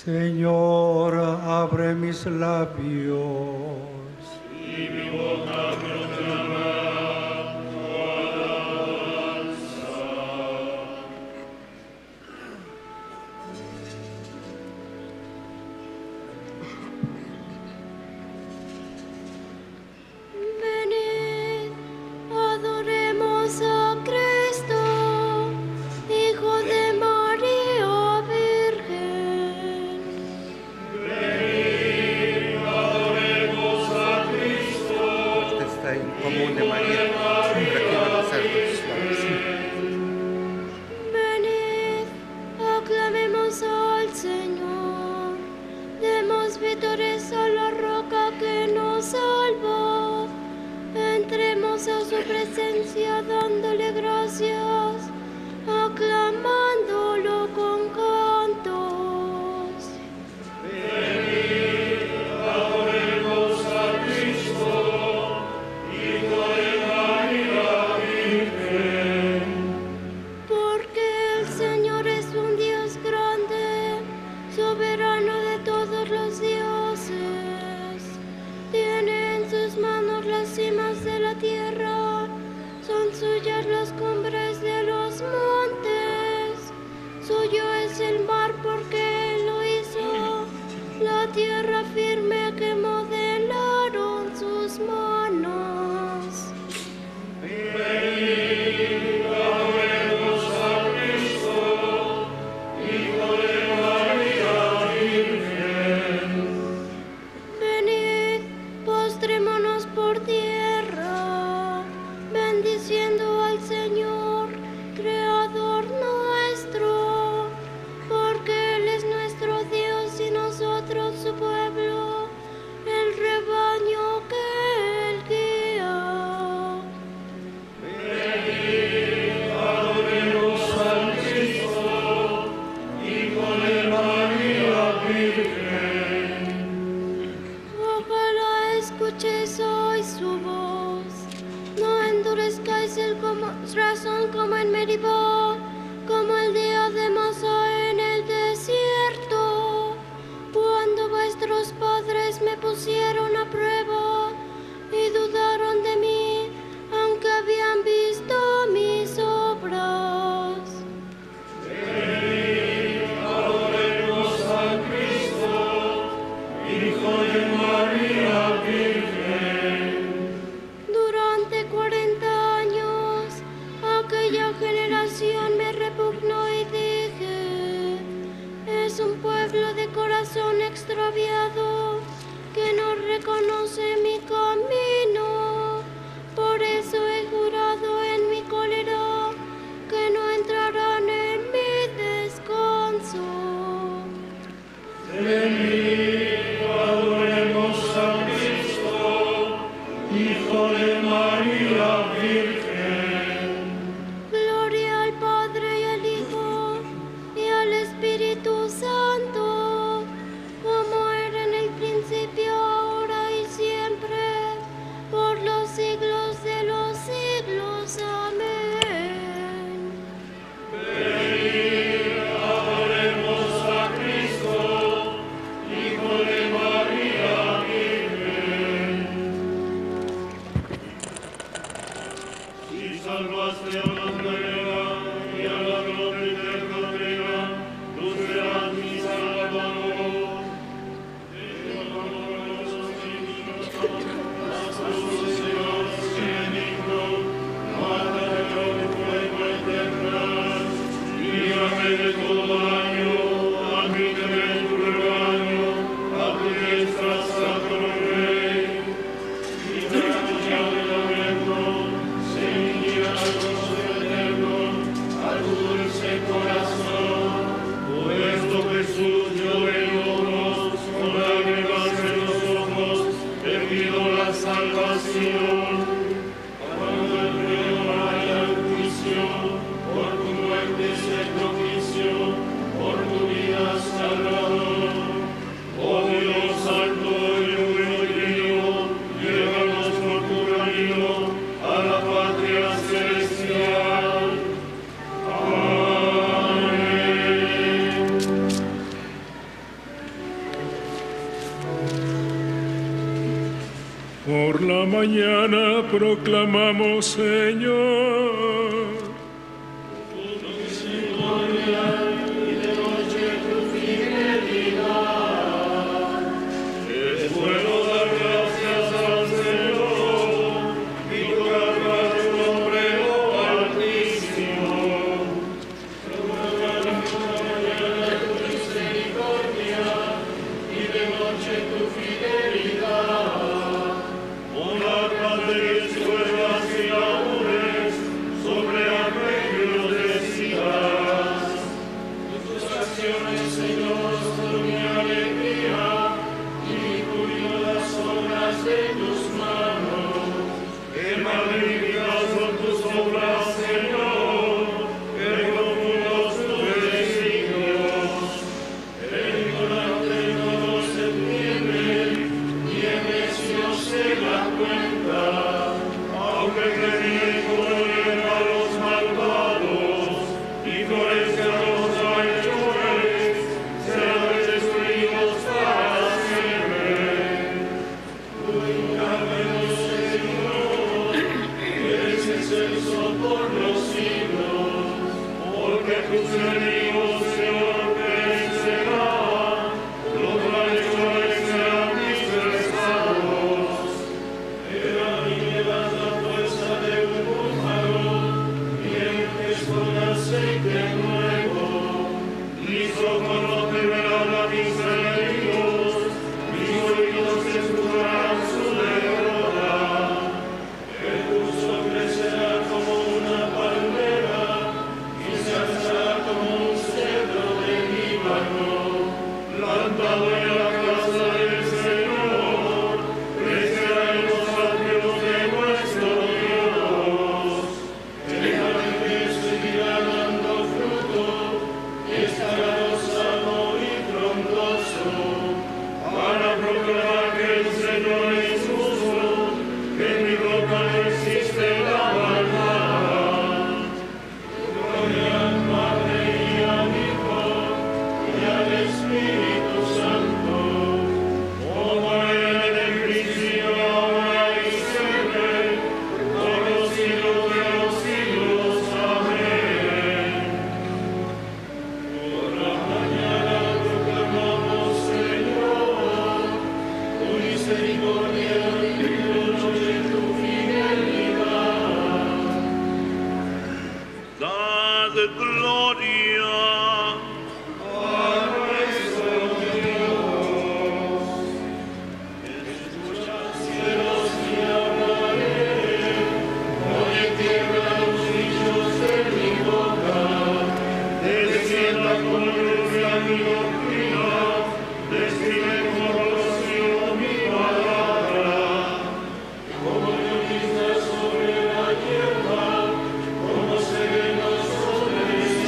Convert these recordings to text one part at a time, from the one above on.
Señor, abre mis labios. Y mi boca proclama tu alabanza. Venid, adoremos a Cristo, Hijo de María Virgen. Venid, adoremos a Cristo. Está en común de María, siempre aquí van a ser los Venid, aclamemos al Señor, demos vítores a la roca que nos salva. Entremos a su presencia dándole gracias, aclamándolo con cantos. Venid, adoremos a Cristo, Hijo de María Virgen. Porque el Señor es un Dios grande, soberano de todos los dioses. Tiene en sus manos las cimas de la tierra, son suyas las cumbres de los montes. Suyo es el mar porque Él lo hizo, la tierra firme que modelaron sus manos. Venid, adoremos a Cristo, Hijo de María Virgen. Venid, postrémonos por tierra, bendiciendo al Señor, Creador nuestro, porque Él es nuestro Dios y nosotros su pueblo, el rebaño que Él guía. Venid, adoremos a Cristo, Hijo de María Virgen. Ojalá escuchéis hoy su voz, no endurezcáis el corazón como en Meribá, como el día de Masá en el desierto, cuando vuestros padres me pusieron a prueba y dudaron de mí, aunque habían visto mis obras. Venid, adoremos a Cristo, Hijo de María Virgen. Durante 40 años, aquella generación me repugnó y dije, es un pueblo de corazón extraviado que no reconoce mi camino. Por eso he jurado en mi cólera que no entrarán en mi descanso. Venid, adoremos a Cristo, Hijo de María Virgen. Gloria al Padre y al Hijo y al Espíritu Santo, como era en el principio, ahora y siempre, por los siglos de los siglos. Amén. Venid, adoremos a Cristo, Hijo de María Virgen. Si salvaste a la mujerera y a la gloria eterna, tú serás mi Salvador. Te amamos los niños, los Señor, benigno, mata el fuego eterno, líbrame de todo daño, admíteme en tu rebaño, a tu diestra, Santo Rey. Y trato ya de lamento, se al gozo eterno, al dulce corazón. Por esto, Jesús, yo vengo con lágrimas en los ojos, te pido la salvación. Cuando el reo vaya al juicio, por tu muerte se propicio, por tu vida salvador. Oh Dios santo y bueno y divino, llévanos por tu camino a la patria celestial. Amén. Por la mañana proclamamos, Señor, tu misericordia y de noche tu fidelidad. Es bueno dar gracias al Señor y proclamar tu nombre, oh Altísimo. Proclamar por la mañana tu misericordia y de noche tu fidelidad. Cuerdas y laúdes sobre arreglos de citas. Tus acciones, Señor, son mi alegría y cuido las obras de tus manos. Qué magníficas son tus obras, Señor, qué profundos tus designios. El ignorante no los entiende y el necio se da cuenta. Aunque creen como hierba los malvados y florezcan los malhechores, serán destruidos para siempre. Cuídanos, Señor, eres excelso por los siglos, porque tus enemigos, Señor, perecerán, los malhechores serán dispersados. De un búfalo, dientes con aceite nuevo, mis ojos no temerán a mis enemigos, mis oídos escucharán su derrota. El justo crecerá como una palmera y se alzará como un cedro de Líbano, plantado en la casa del Señor, crecerá en los atrios de nuestro Dios. Seguirá dando fruto, estará sano y frondoso, para proclamar que el Señor es justo, que en mi roca no existe la maldad. Gloria al Padre y al Hijo y al Espíritu Santo, como era en el principio, ahora y siempre, por los siglos de los siglos. Amén. Por la mañana proclamamos, Señor, tu misericordia y de noche tu fidelidad. Dad gloria A nuestro Dios. Escucha, cielos, y hablaré, oye tierra los dichos de mi boca. Descienda con lluvia mi doctrina, describe como rocío mi palabra. Como llovizna sobre la hierba, como sereno sobre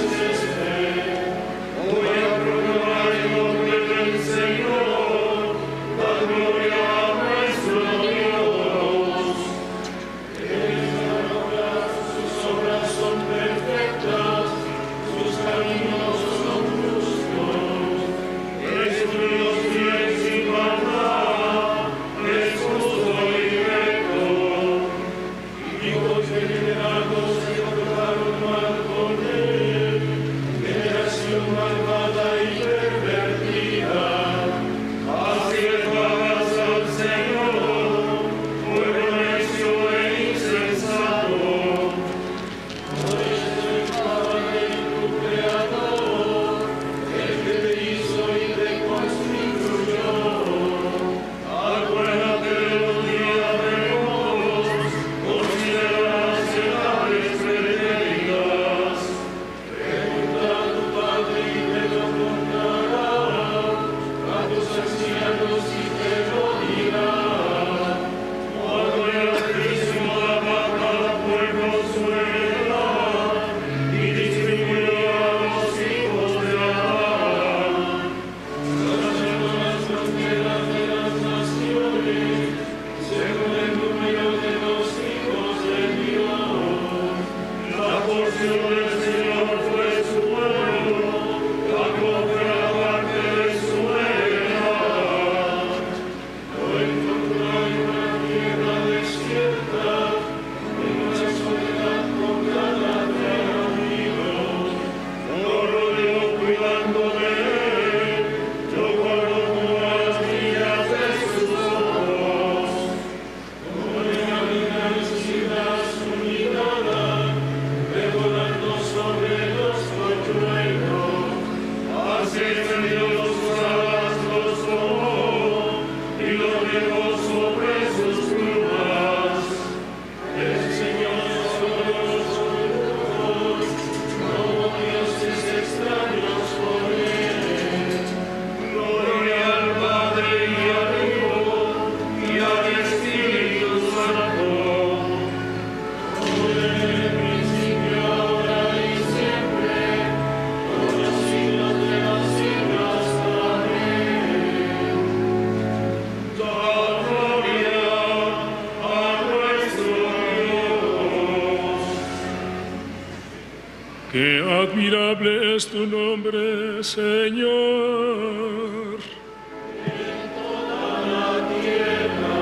Qué admirable es tu nombre, Señor. En toda la tierra,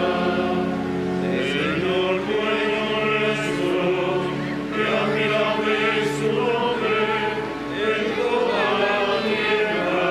Señor bueno nuestro, qué admirable es tu nombre en toda la tierra.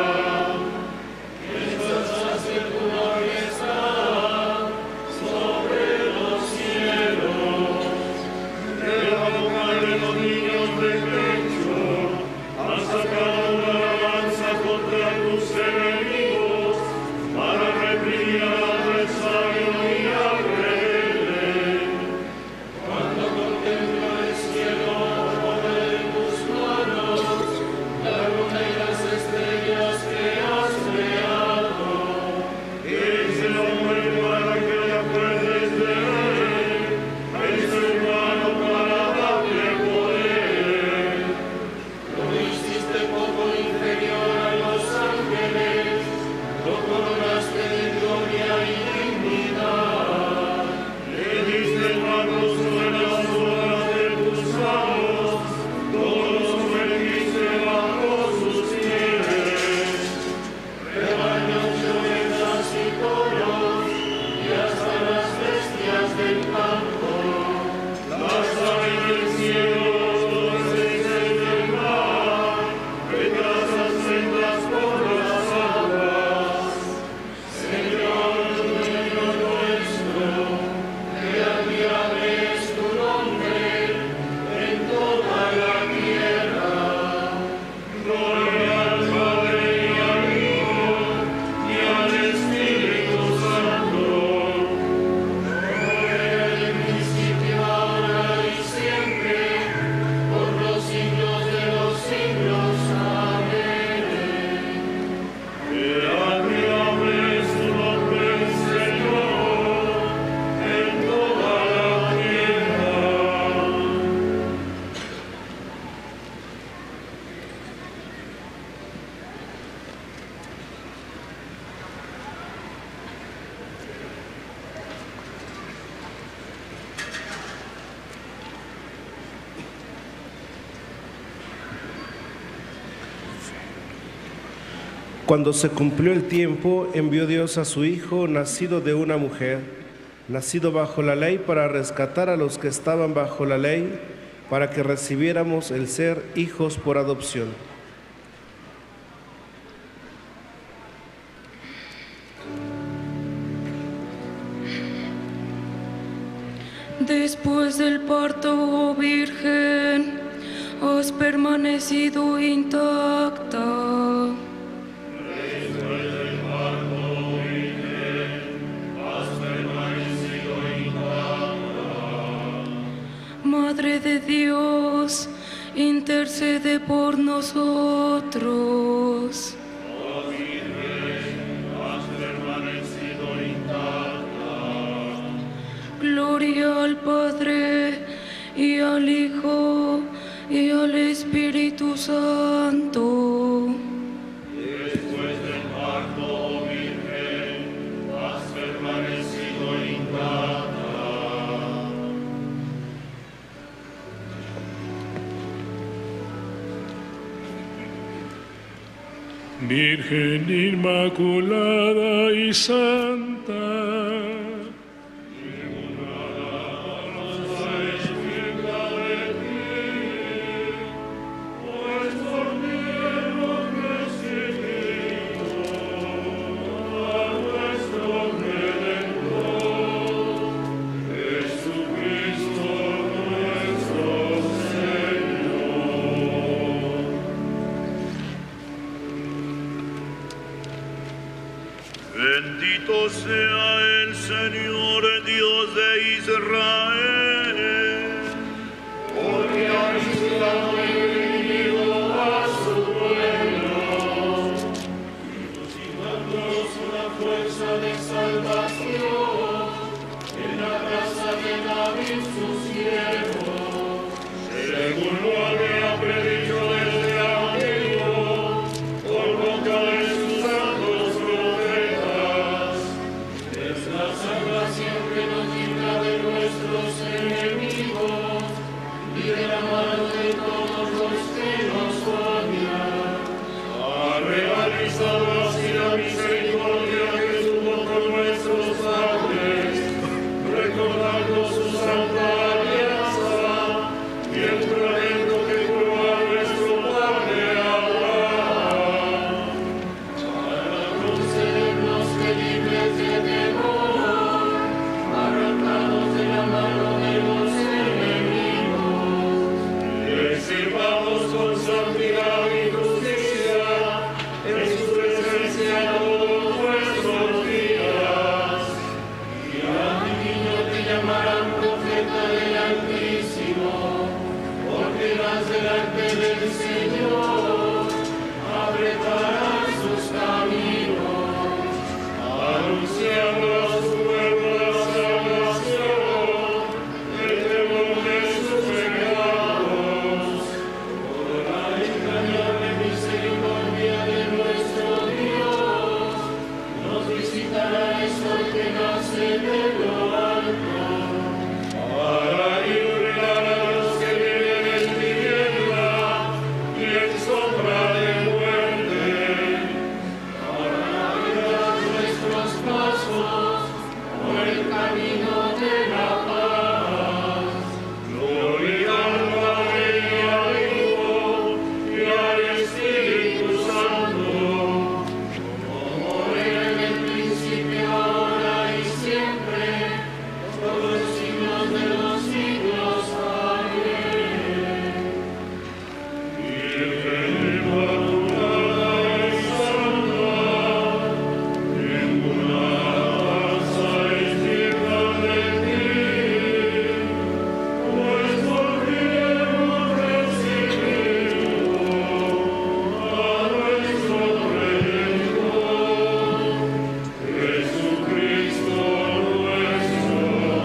Exaltaste tu majestad sobre los cielos, de la boca de los niños de pecho has sacado una alabanza contra tus enemigos, para reprimir al adversario y al rebelde. Cuando contemplo el cielo, obra de tus manos, la luna y las estrellas que has creado, es el hombre para que te acuerdes de él, es el humano para darle poder. Lo hiciste poco inferior a los ángeles, lo coronaste de gloria y dignidad. Le diste mando sobre las obras de tus manos, todos los sometiste bajo sus pies. Rebaños de ovejas y toros, y hasta las bestias del campo, las aves del cielo, los peces del mar, retrasas sendas por las aguas. Señor, dueño nuestro, qué admirable es tu nombre en toda la tierra. Gloria al Padre y al Hijo y al Espíritu Santo, como era en el principio, ahora y siempre, por los siglos de los siglos. Amén. Qué admirable es tu nombre, Señor, en toda la tierra. Cuando se cumplió el tiempo, envió Dios a su Hijo, nacido de una mujer, nacido bajo la ley, para rescatar a los que estaban bajo la ley, para que recibiéramos el ser hijos por adopción. Después del parto, oh Virgen, has permanecido intacta. Madre de Dios, intercede por nosotros. Oh Virgen, has permanecido intacta. Gloria al Padre, y al Hijo, y al Espíritu Santo. Después del parto, oh Virgen, has permanecido intacta. Virgen Inmaculada y Santa, Bendito sea el Señor, Dios de Israel. Porque ha visitado el enemigo a su pueblo, y dándonos una fuerza de salvación en la casa de David su siervo, según lo había predicho desde antiguo, por boca de sus santos profetas. Es la salvación que nos libra de nuestros enemigos y de la mano de todos los que nos odian. Ha realizado así la misericordia que tuvo con nuestros padres, recordando su santa alianza y el juramento que juró a nuestro padre Abraham, para concedernos que libres de temor, arrancados de la mano de los enemigos, les sirvamos con santidad y justicia en su presencia todos nuestros días. Y a mi niño te llamarán profeta del Altísimo, porque vas delante del Señor, apretarán sus caminos, anunciando a su pueblo la salvación, el temor de sus pecados, por la entrañable misericordia de nuestro Dios, nos visitará el sol que nace de lo alto, para iluminar a los que viven en tiniebla y en sombra de muerte, para guiar nuestros pasos por el camino de la paz. Gloria al Padre y al Hijo y al Espíritu Santo, como era en el principio, ahora y siempre, por los siglos de los siglos. Amén. Virgen Inmaculada y Santa, ninguna raza es digna de ti, pues por ti hemos recibido a nuestro Redentor, Jesucristo nuestro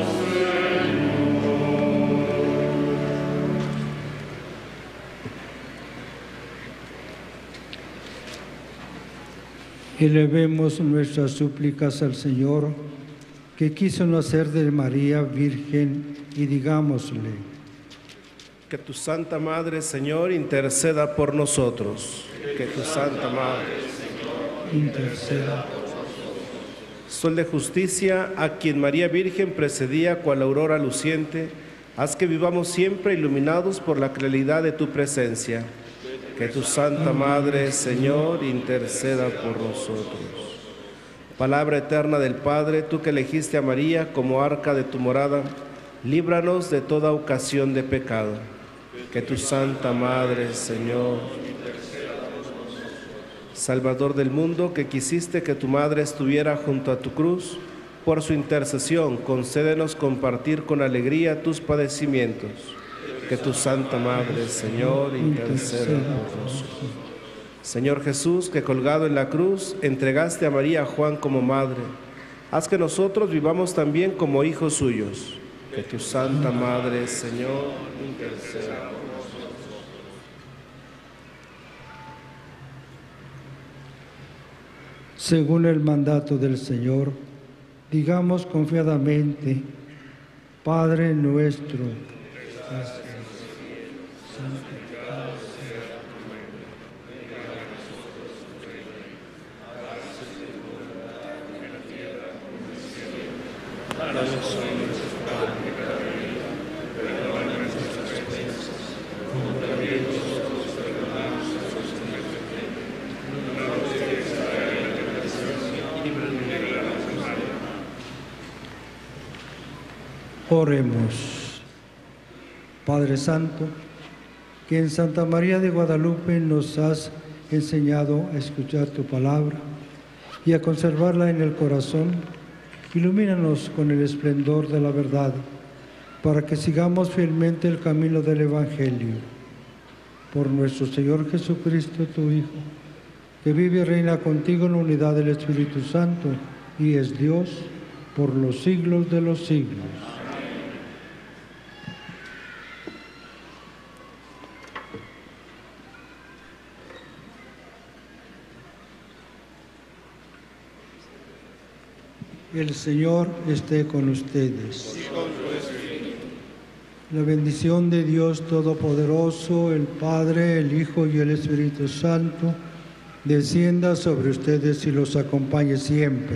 Elevemos nuestras súplicas al Señor, que quiso nacer de María Virgen, y digámosle: Que tu Santa Madre, Señor, interceda por nosotros. Que tu Santa Madre, interceda. Sol de justicia, a quien María Virgen precedía cual aurora luciente, haz que vivamos siempre iluminados por la claridad de tu presencia. Que tu Santa Madre, Señor, interceda por nosotros. Palabra eterna del Padre, tú que elegiste a María como arca de tu morada, líbranos de toda ocasión de pecado. Que tu Santa Madre, Señor, Salvador del mundo, que quisiste que tu Madre estuviera junto a tu cruz, por su intercesión concédenos compartir con alegría tus padecimientos. Que tu Santa Madre, Señor, interceda por nosotros. Señor Jesús, que colgado en la cruz entregaste a María a Juan como madre, haz que nosotros vivamos también como hijos suyos. Que tu Santa Madre, Señor, interceda por nosotros. Según el mandato del Señor, digamos confiadamente: Padre nuestro, santificado sea tu nombre, venga a nosotros tu reino, hágase tu voluntad en la tierra como en el cielo. Danos hoy nuestro pan de cada día, perdona nuestras ofensas, como también nosotros perdonamos a los que nos ofenden. No nos dejes caer en la tentación y líbranos de la mal. Oremos. Padre Santo, que en Santa María de Guadalupe nos has enseñado a escuchar tu palabra y a conservarla en el corazón, Ilumínanos con el esplendor de la verdad, para que sigamos fielmente el camino del Evangelio. Por nuestro Señor Jesucristo, tu Hijo, que vive y reina contigo en la unidad del Espíritu Santo, y es Dios por los siglos de los siglos. El Señor esté con ustedes. La bendición de Dios Todopoderoso, el Padre, el Hijo y el Espíritu Santo, descienda sobre ustedes y los acompañe siempre.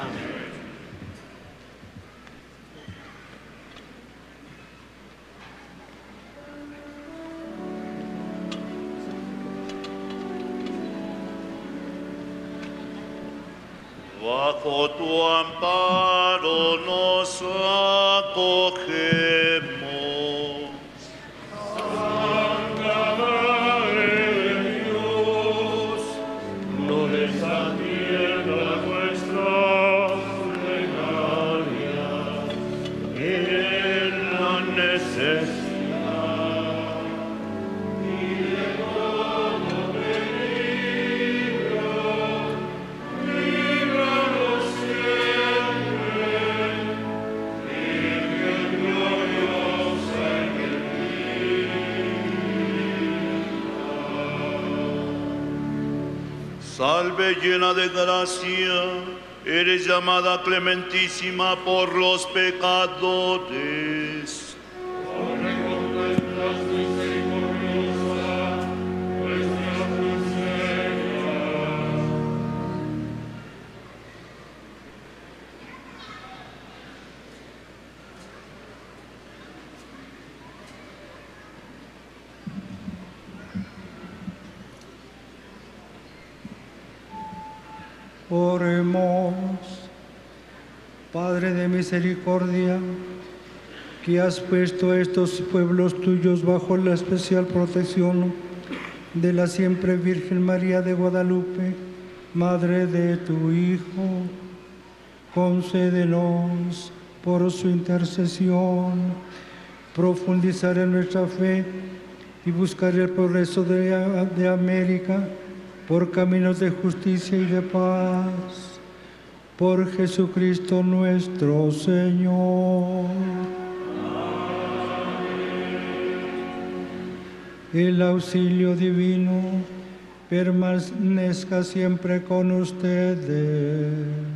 Bajo tu amparo nos acogemos. Santa Madre de Dios, no desatienda nuestra plegaria en la necesidad y de todo peligro. Líbranos siempre, Virgen gloriosa y bendita. Salve llena de gracia, eres llamada clementísima por los pecadores. Corre con nuestras misericordiosas, nuestras miserias. Oremos. Padre de misericordia, que has puesto a estos pueblos tuyos bajo la especial protección de la siempre Virgen María de Guadalupe, Madre de tu Hijo, concédenos por su intercesión profundizar en nuestra fe y buscar el progreso de América por caminos de justicia y de paz. Por Jesucristo nuestro Señor. El auxilio divino permanezca siempre con ustedes.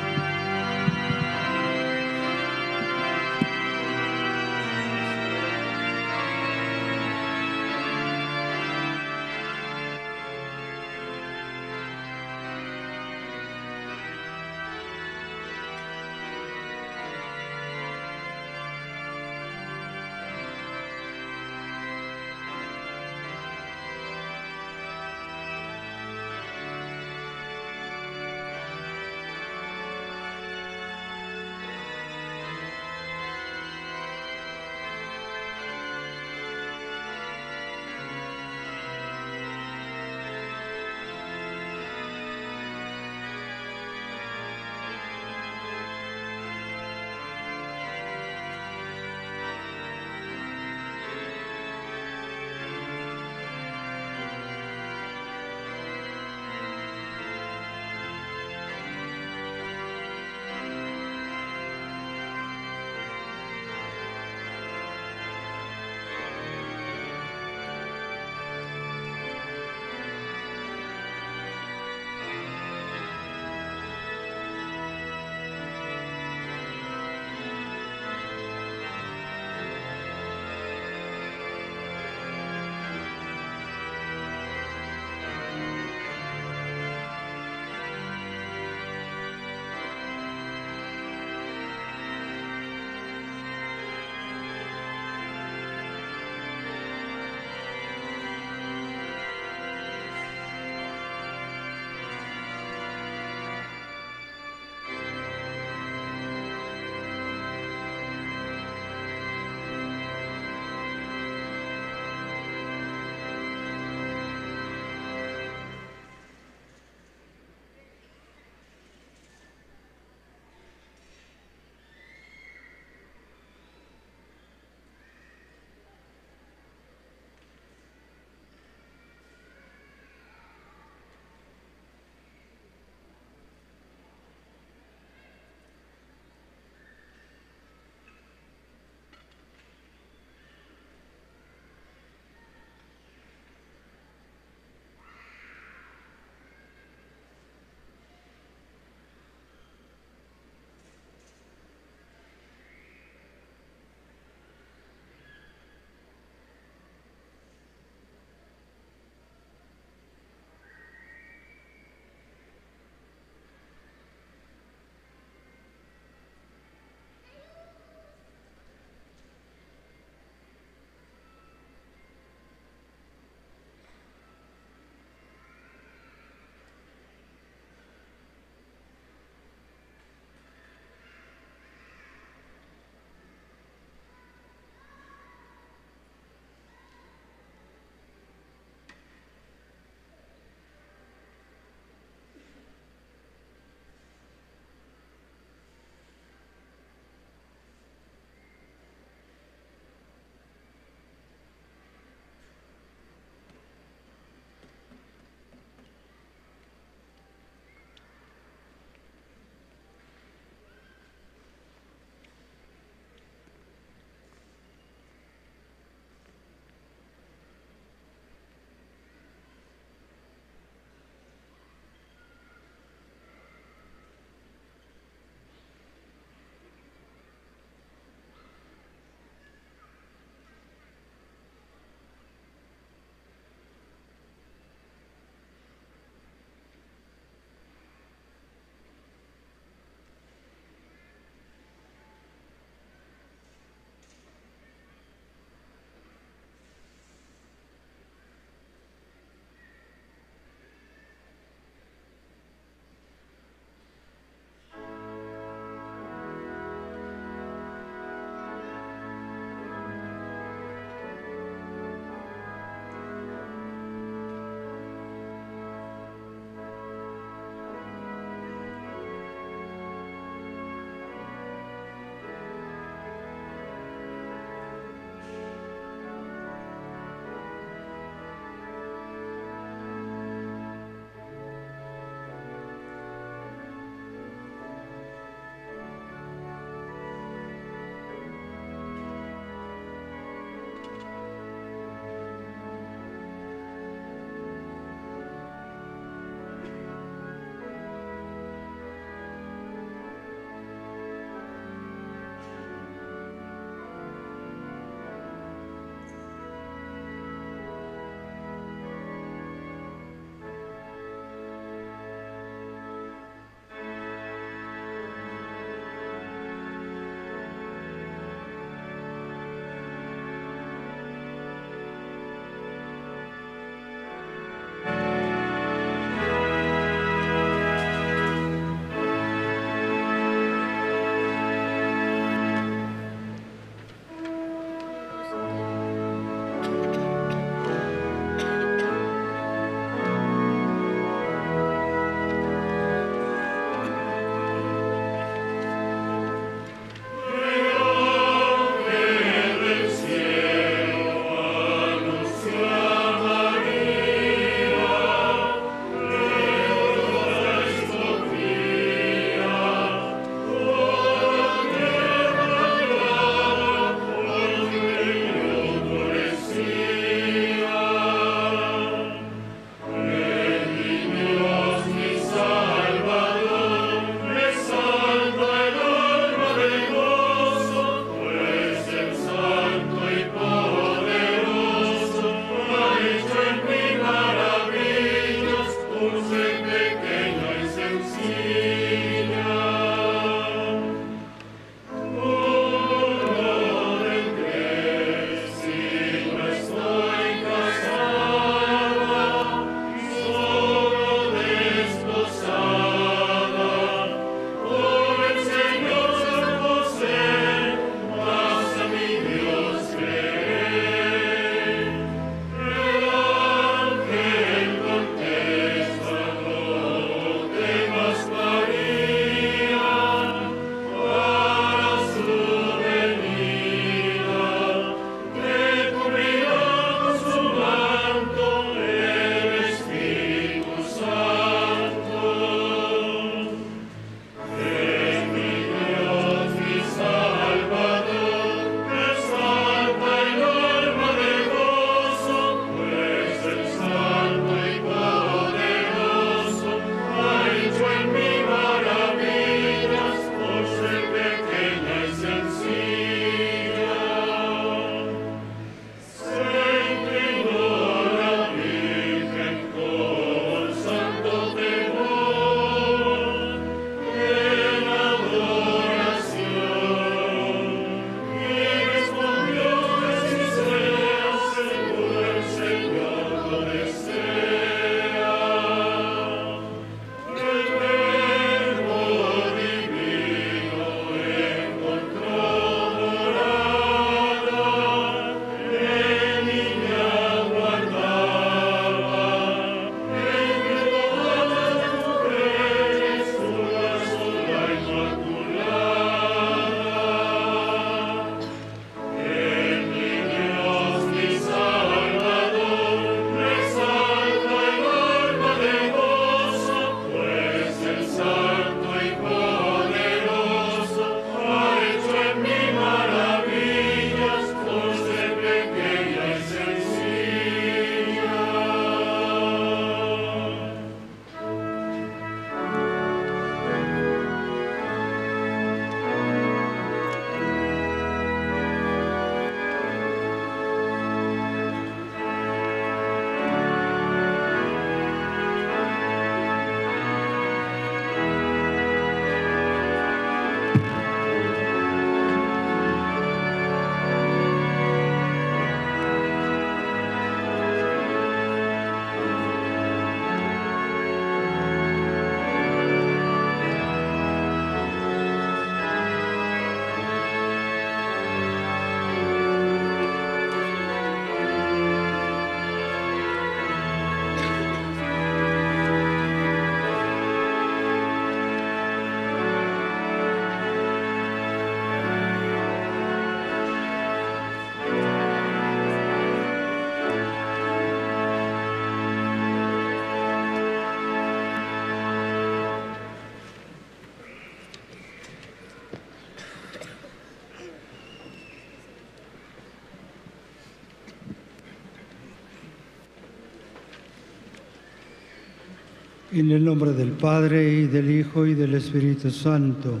En el nombre del Padre, y del Hijo, y del Espíritu Santo.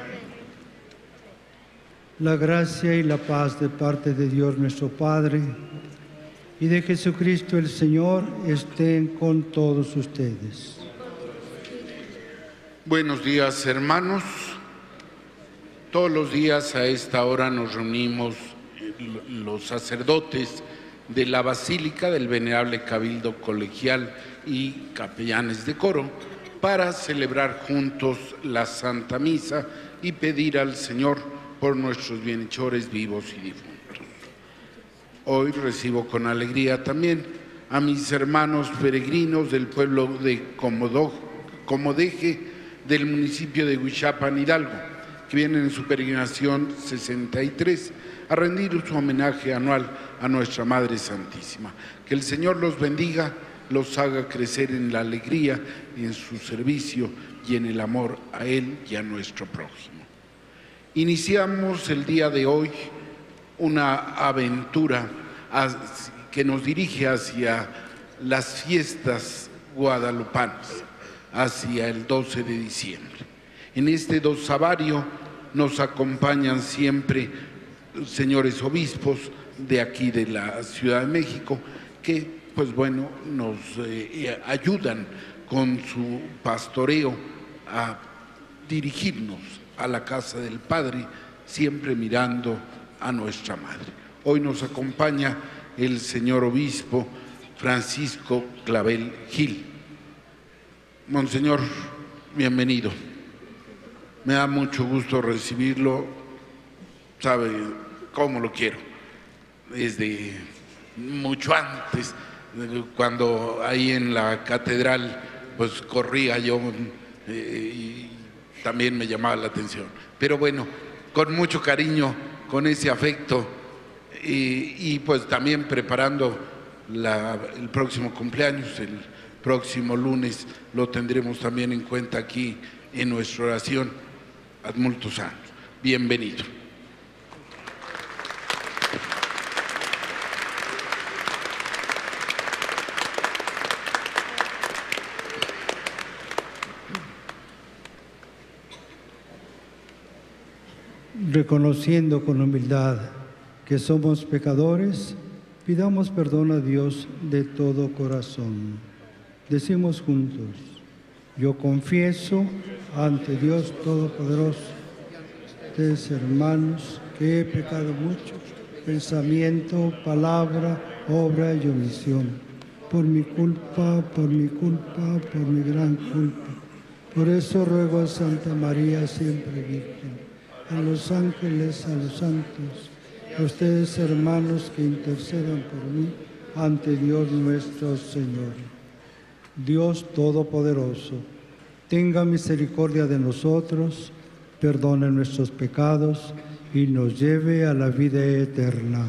La gracia y la paz de parte de Dios nuestro Padre y de Jesucristo el Señor estén con todos ustedes. Buenos días, hermanos. Todos los días a esta hora nos reunimos los sacerdotes de la Basílica del Venerable Cabildo Colegial y capellanes de coro para celebrar juntos la Santa Misa y pedir al Señor por nuestros bienhechores vivos y difuntos. Hoy recibo con alegría también a mis hermanos peregrinos del pueblo de Comodeje del municipio de Huichapan, Hidalgo, que vienen en su peregrinación 63 a rendir su homenaje anual a nuestra Madre Santísima. Que el Señor los bendiga, los haga crecer en la alegría y en su servicio y en el amor a Él y a nuestro prójimo. Iniciamos el día de hoy una aventura que nos dirige hacia las fiestas guadalupanas, hacia el 12 de diciembre. En este dosavario nos acompañan siempre señores obispos de aquí de la Ciudad de México que, pues bueno, nos ayudan con su pastoreo a dirigirnos a la casa del Padre, siempre mirando a nuestra Madre. Hoy nos acompaña el señor obispo Francisco Clavel Gil. Monseñor, bienvenido. Me da mucho gusto recibirlo. Sabe cómo lo quiero. Desde mucho antes, cuando ahí en la catedral, pues corría yo y también me llamaba la atención. Pero bueno, con mucho cariño, con ese afecto y pues también preparando el próximo cumpleaños, el próximo lunes, lo tendremos también en cuenta aquí en nuestra oración ad multos años. Bienvenido. Reconociendo con humildad que somos pecadores, pidamos perdón a Dios de todo corazón. Decimos juntos: yo confieso ante Dios Todopoderoso, ustedes hermanos, que he pecado mucho, pensamiento, palabra, obra y omisión, por mi culpa, por mi gran culpa. Por eso ruego a Santa María, siempre Virgen, a los ángeles, a los santos, a ustedes hermanos que intercedan por mí ante Dios nuestro Señor. Dios Todopoderoso, tenga misericordia de nosotros, perdone nuestros pecados y nos lleve a la vida eterna.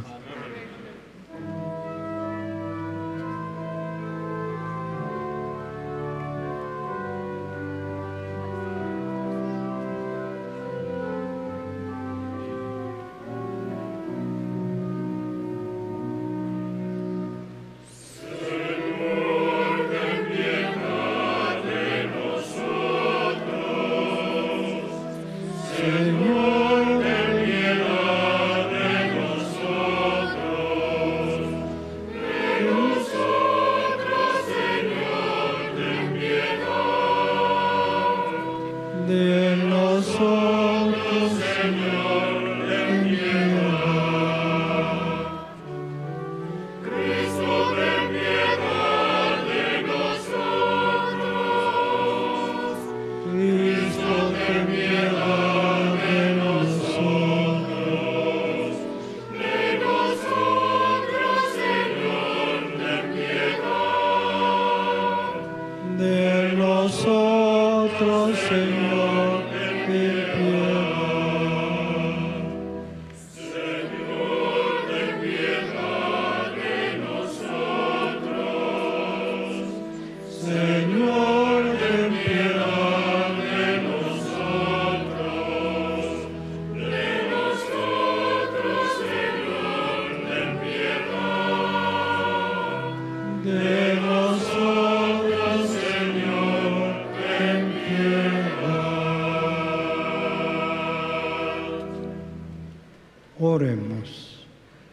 Oremos.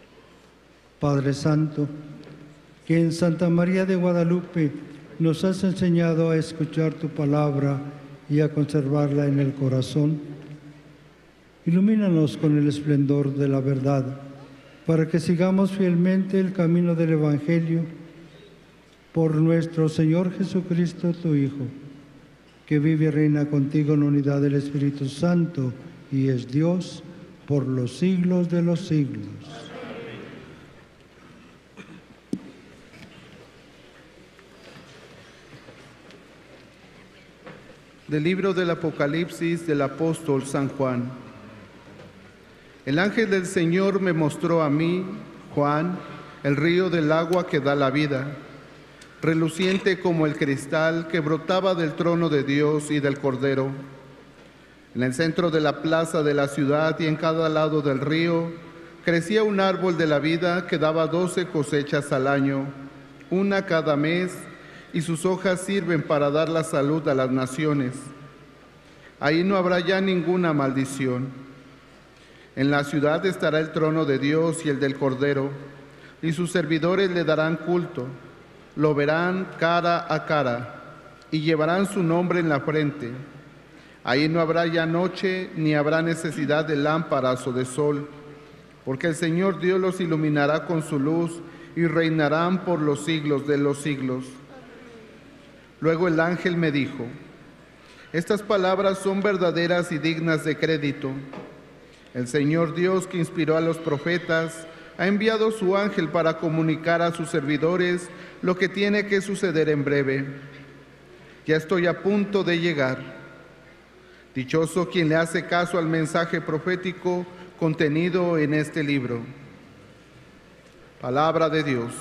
Padre Santo, que en Santa María de Guadalupe nos has enseñado a escuchar tu palabra y a conservarla en el corazón, ilumínanos con el esplendor de la verdad, para que sigamos fielmente el camino del Evangelio, por nuestro Señor Jesucristo, tu Hijo, que vive y reina contigo en unidad del Espíritu Santo y es Dios por los siglos de los siglos. Del libro del Apocalipsis del apóstol San Juan. El ángel del Señor me mostró a mí, Juan, el río del agua que da la vida, reluciente como el cristal que brotaba del trono de Dios y del Cordero. En el centro de la plaza de la ciudad y en cada lado del río crecía un árbol de la vida que daba 12 cosechas al año, una cada mes, y sus hojas sirven para dar la salud a las naciones. Ahí no habrá ya ninguna maldición. En la ciudad estará el trono de Dios y el del Cordero, y sus servidores le darán culto. Lo verán cara a cara y llevarán su nombre en la frente. Ahí no habrá ya noche, ni habrá necesidad de lámparas o de sol, porque el Señor Dios los iluminará con su luz y reinarán por los siglos de los siglos. Luego el ángel me dijo: estas palabras son verdaderas y dignas de crédito. El Señor Dios, que inspiró a los profetas, ha enviado su ángel para comunicar a sus servidores lo que tiene que suceder en breve. Ya estoy a punto de llegar. Dichoso quien le hace caso al mensaje profético contenido en este libro. Palabra de Dios.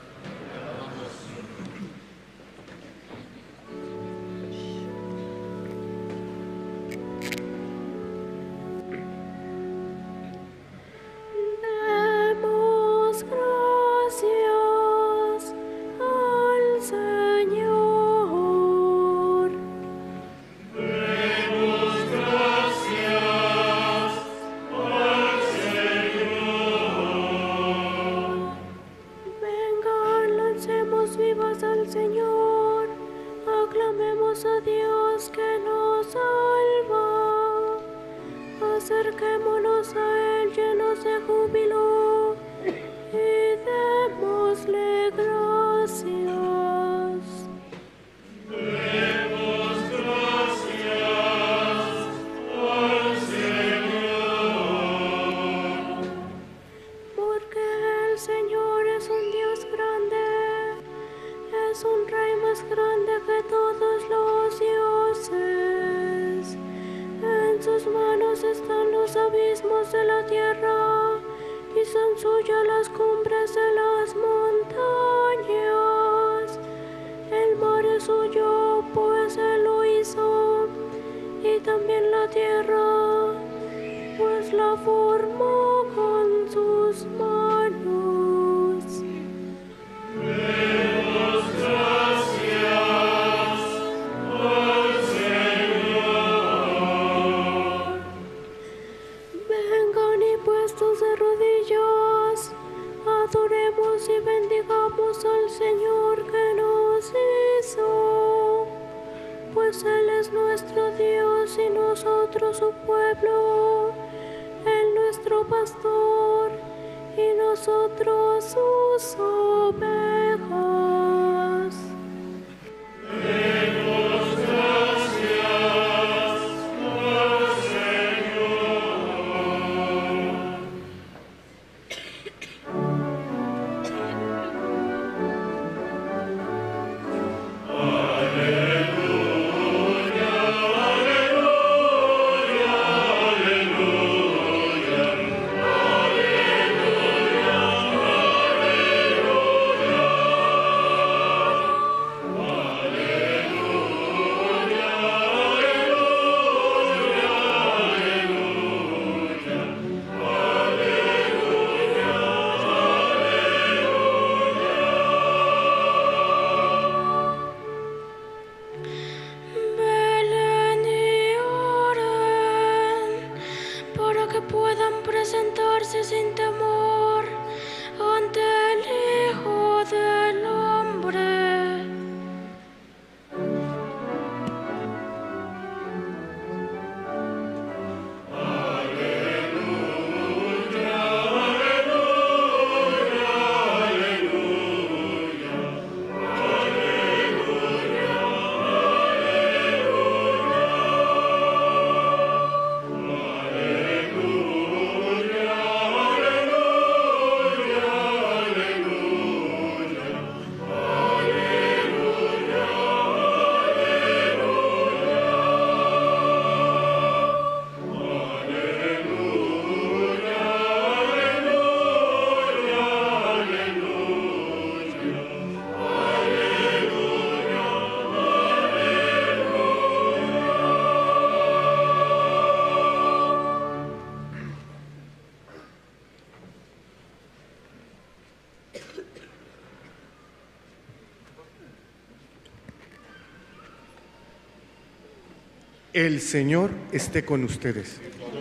El Señor esté con ustedes.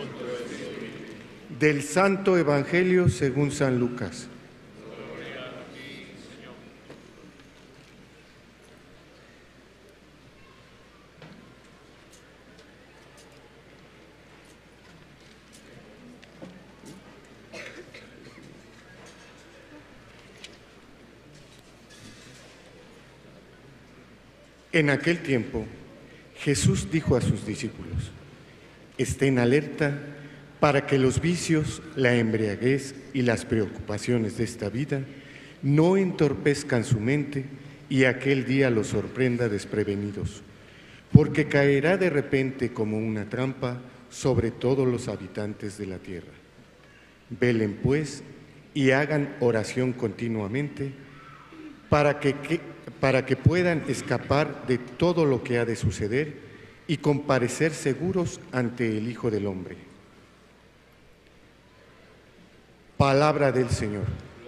Del Santo Evangelio según San Lucas. En aquel tiempo, Jesús dijo a sus discípulos: estén alerta para que los vicios, la embriaguez y las preocupaciones de esta vida no entorpezcan su mente y aquel día los sorprenda desprevenidos, porque caerá de repente como una trampa sobre todos los habitantes de la tierra. Velen pues y hagan oración continuamente para que puedan escapar de todo lo que ha de suceder y comparecer seguros ante el Hijo del Hombre. Palabra del Señor.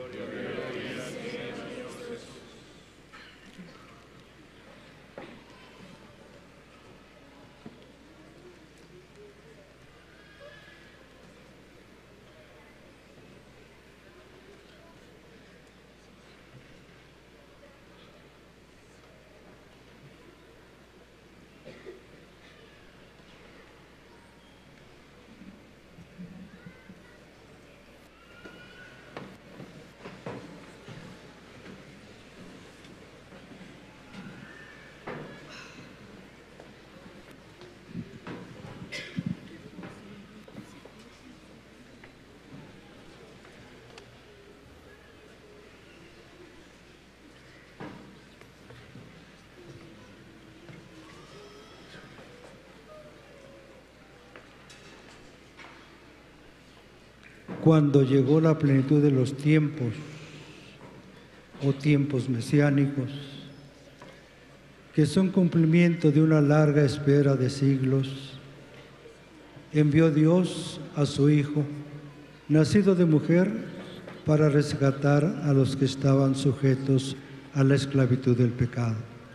Cuando llegó la plenitud de los tiempos, o tiempos mesiánicos, que son cumplimiento de una larga espera de siglos, envió Dios a su Hijo, nacido de mujer, para rescatar a los que estaban sujetos a la esclavitud del pecado.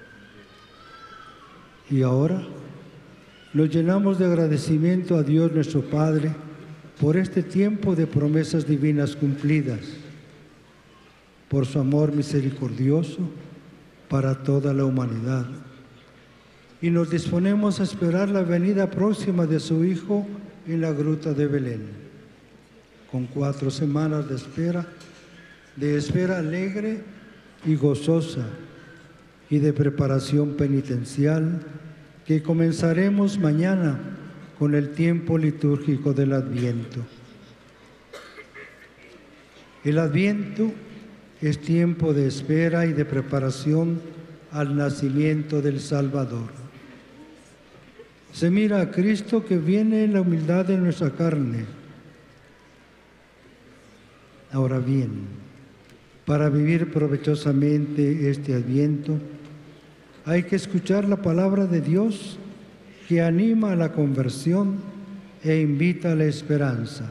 Y ahora nos llenamos de agradecimiento a Dios nuestro Padre por este tiempo de promesas divinas cumplidas, por su amor misericordioso para toda la humanidad. Y nos disponemos a esperar la venida próxima de su Hijo en la gruta de Belén, con 4 semanas de espera alegre y gozosa, y de preparación penitencial que comenzaremos mañana con el tiempo litúrgico del Adviento. El Adviento es tiempo de espera y de preparación al nacimiento del Salvador. Se mira a Cristo que viene en la humildad de nuestra carne. Ahora bien, para vivir provechosamente este Adviento, hay que escuchar la palabra de Dios que anima a la conversión e invita a la esperanza.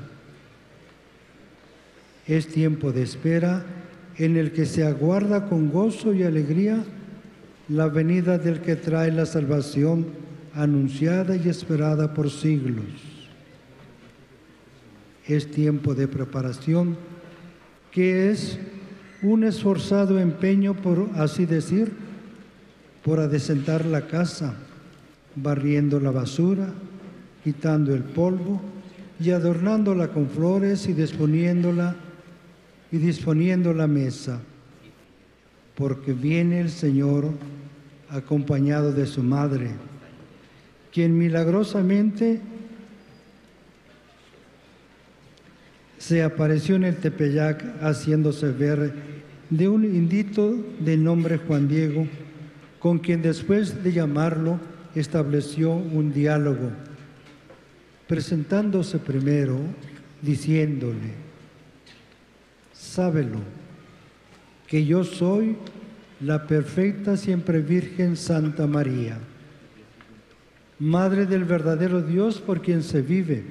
Es tiempo de espera en el que se aguarda con gozo y alegría la venida del que trae la salvación anunciada y esperada por siglos. Es tiempo de preparación, que es un esforzado empeño, por así decir, por adecentar la casa, barriendo la basura, quitando el polvo y adornándola con flores y disponiendo la mesa, porque viene el Señor acompañado de su madre, quien milagrosamente se apareció en el Tepeyac, haciéndose ver de un indito de nombre Juan Diego, con quien después de llamarlo estableció un diálogo, presentándose primero, diciéndole: sábelo, que yo soy la perfecta siempre Virgen Santa María, Madre del verdadero Dios por quien se vive.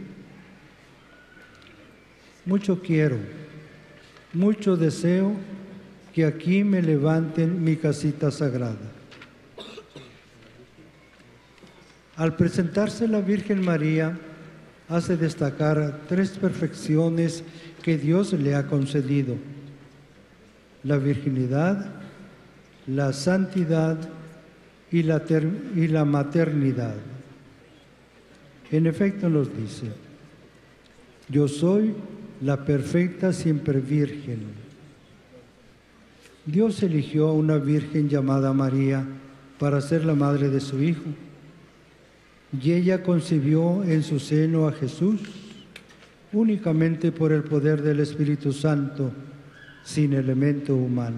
Mucho quiero, mucho deseo que aquí me levanten mi casita sagrada. Al presentarse la Virgen María, hace destacar 3 perfecciones que Dios le ha concedido: la virginidad, la santidad y la maternidad. En efecto nos dice: yo soy la perfecta siempre Virgen. Dios eligió a una Virgen llamada María para ser la madre de su Hijo. Y ella concibió en su seno a Jesús únicamente por el poder del Espíritu Santo, sin elemento humano.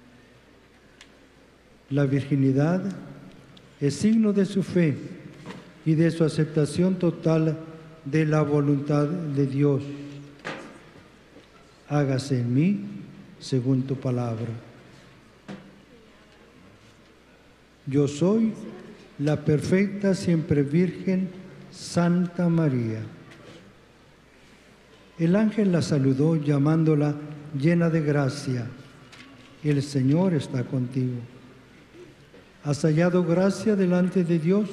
La virginidad es signo de su fe y de su aceptación total de la voluntad de Dios. Hágase en mí según tu palabra. Yo soy la perfecta siempre Virgen Santa María. El ángel la saludó llamándola llena de gracia. El Señor está contigo. ¿Has hallado gracia delante de Dios?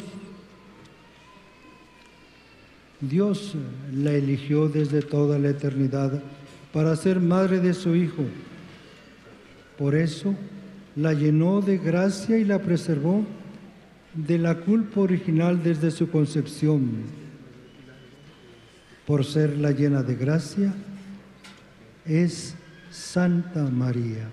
Dios la eligió desde toda la eternidad para ser madre de su Hijo. Por eso la llenó de gracia y la preservó de la culpa original desde su concepción. Por ser la llena de gracia, es Santa María.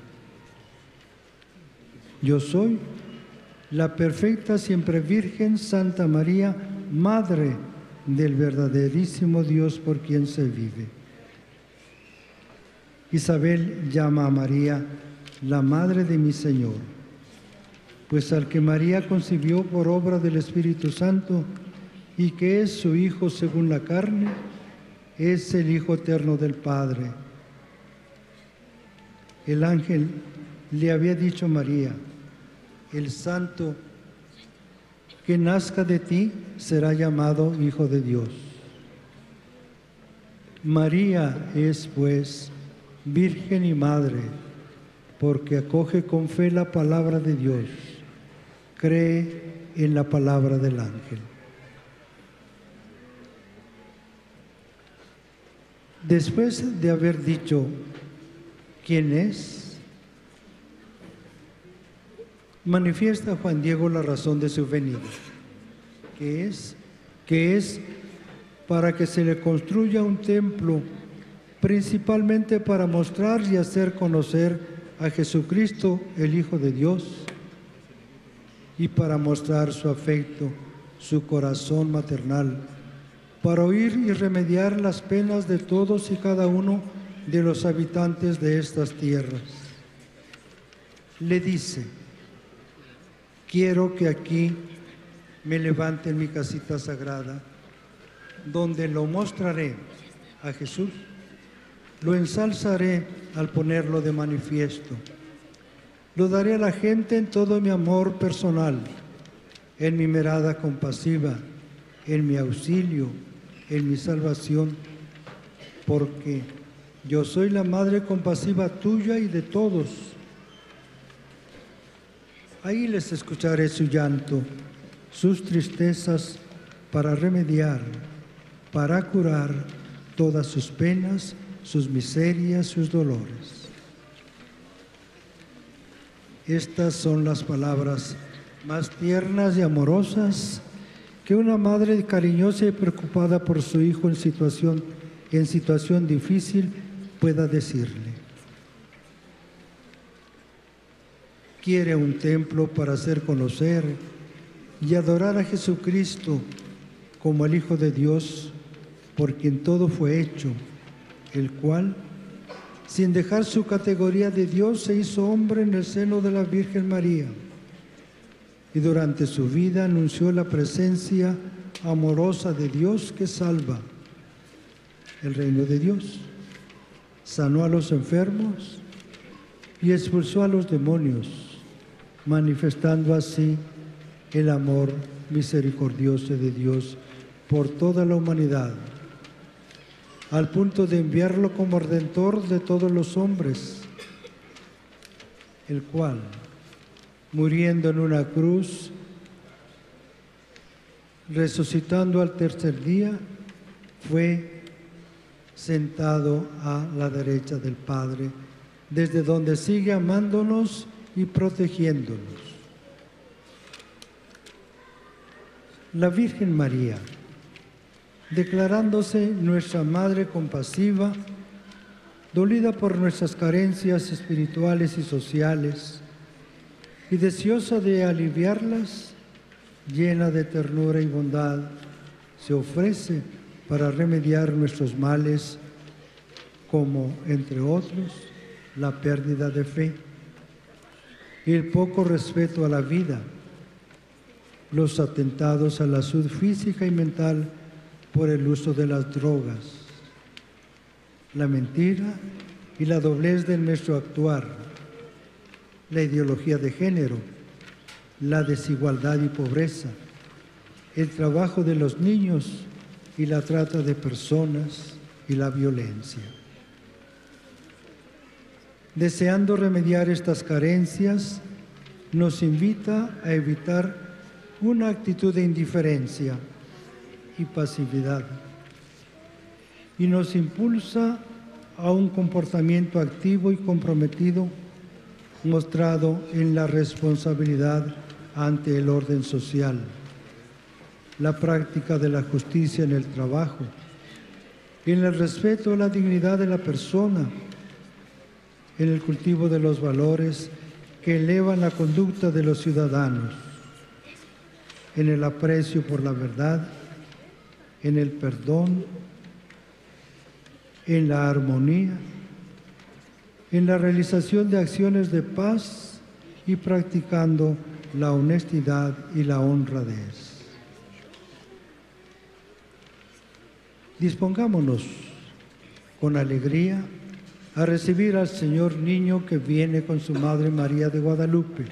Yo soy la perfecta siempre Virgen Santa María, Madre del verdaderísimo Dios por quien se vive. Isabel llama a María la Madre de mi Señor, pues al que María concibió por obra del Espíritu Santo y que es su Hijo según la carne, es el Hijo eterno del Padre. El ángel le había dicho a María: el santo que nazca de ti será llamado Hijo de Dios. María es, pues, Virgen y Madre, porque acoge con fe la palabra de Dios, cree en la palabra del ángel. Después de haber dicho quién es, manifiesta Juan Diego la razón de su venida, que es para que se le construya un templo, principalmente para mostrar y hacer conocer a Jesucristo, el Hijo de Dios, y para mostrar su afecto, su corazón maternal, para oír y remediar las penas de todos y cada uno de los habitantes de estas tierras. Le dice: quiero que aquí me levante en mi casita sagrada, donde lo mostraré a Jesús, lo ensalzaré al ponerlo de manifiesto, lo daré a la gente en todo mi amor personal, en mi mirada compasiva, en mi auxilio, en mi salvación, porque yo soy la madre compasiva tuya y de todos. Ahí les escucharé su llanto, sus tristezas, para remediar, para curar todas sus penas, sus miserias, sus dolores. Estas son las palabras más tiernas y amorosas que una madre cariñosa y preocupada por su hijo en situación difícil pueda decirle. Quiere un templo para hacer conocer y adorar a Jesucristo como el Hijo de Dios, por quien todo fue hecho, el cual, sin dejar su categoría de Dios, se hizo hombre en el seno de la Virgen María, y durante su vida anunció la presencia amorosa de Dios que salva, el reino de Dios. Sanó a los enfermos y expulsó a los demonios, manifestando así el amor misericordioso de Dios por toda la humanidad, al punto de enviarlo como redentor de todos los hombres, el cual, muriendo en una cruz, resucitando al tercer día, fue sentado a la derecha del Padre, desde donde sigue amándonos y protegiéndonos. La Virgen María, declarándose nuestra Madre compasiva, dolida por nuestras carencias espirituales y sociales, y deseosa de aliviarlas, llena de ternura y bondad, se ofrece para remediar nuestros males, como, entre otros, la pérdida de fe, el poco respeto a la vida, los atentados a la salud física y mental por el uso de las drogas, la mentira y la doblez de nuestro actuar, la ideología de género, la desigualdad y pobreza, el trabajo de los niños y la trata de personas y la violencia. Deseando remediar estas carencias, nos invita a evitar una actitud de indiferencia y pasividad y nos impulsa a un comportamiento activo y comprometido mostrado en la responsabilidad ante el orden social, la práctica de la justicia en el trabajo, en el respeto a la dignidad de la persona, en el cultivo de los valores que elevan la conducta de los ciudadanos, en el aprecio por la verdad, en el perdón, en la armonía, en la realización de acciones de paz y practicando la honestidad y la honradez. Dispongámonos con alegría a recibir al Señor Niño que viene con su Madre María de Guadalupe.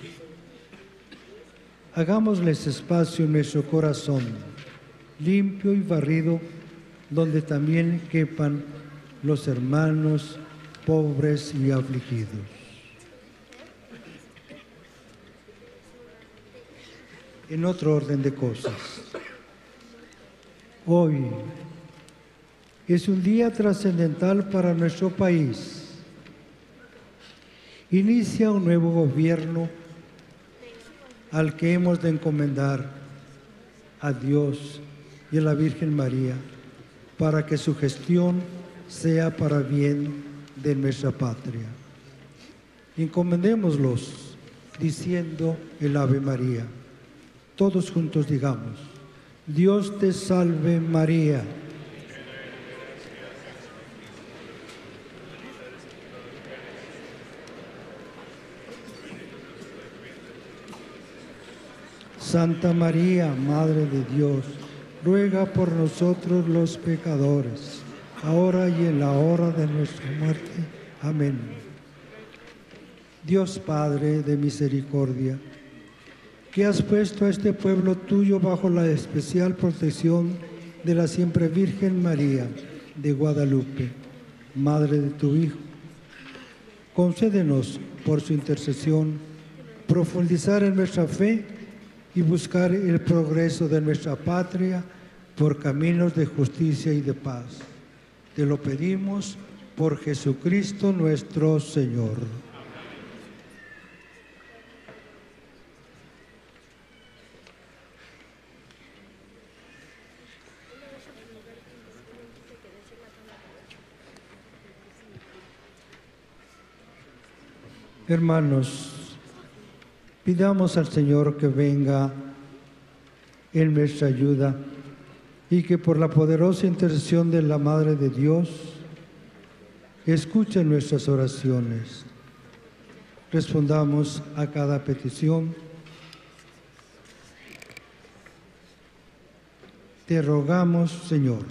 Hagámosles espacio en nuestro corazón, limpio y barrido, donde también quepan los hermanos pobres y afligidos. En otro orden de cosas, hoy es un día trascendental para nuestro país. Inicia un nuevo gobierno al que hemos de encomendar a Dios y a la Virgen María para que su gestión sea para bien de nuestra patria. Encomendémoslos diciendo el Ave María. Todos juntos digamos: Dios te salve María. Santa María, Madre de Dios, ruega por nosotros los pecadores, ahora y en la hora de nuestra muerte. Amén. Dios Padre de misericordia, que has puesto a este pueblo tuyo bajo la especial protección de la siempre Virgen María de Guadalupe, Madre de tu Hijo, concédenos por su intercesión profundizar en nuestra fe y buscar el progreso de nuestra patria por caminos de justicia y de paz. Te lo pedimos por Jesucristo nuestro Señor. Hermanos, pidamos al Señor que venga en nuestra ayuda y que por la poderosa intercesión de la Madre de Dios escuche nuestras oraciones. Respondamos a cada petición. Te rogamos, Señor.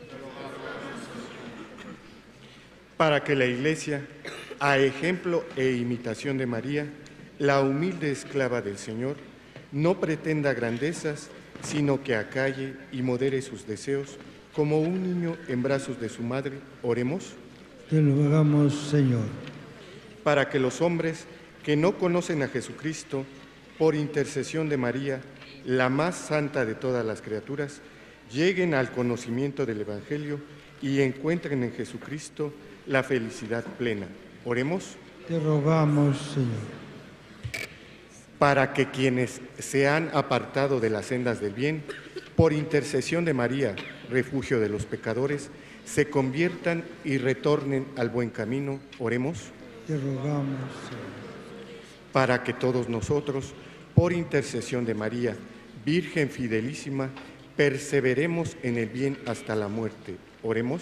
Para que la Iglesia, a ejemplo e imitación de María, la humilde esclava del Señor, no pretenda grandezas, sino que acalle y modere sus deseos, como un niño en brazos de su madre. Oremos. Te lo hagamos, Señor. Para que los hombres que no conocen a Jesucristo, por intercesión de María, la más santa de todas las criaturas, lleguen al conocimiento del Evangelio y encuentren en Jesucristo la felicidad plena. Oremos. Te rogamos, Señor. Para que quienes se han apartado de las sendas del bien, por intercesión de María, refugio de los pecadores, se conviertan y retornen al buen camino. Oremos. Te rogamos, Señor. para que todos nosotros, por intercesión de María, Virgen fidelísima, perseveremos en el bien hasta la muerte. Oremos.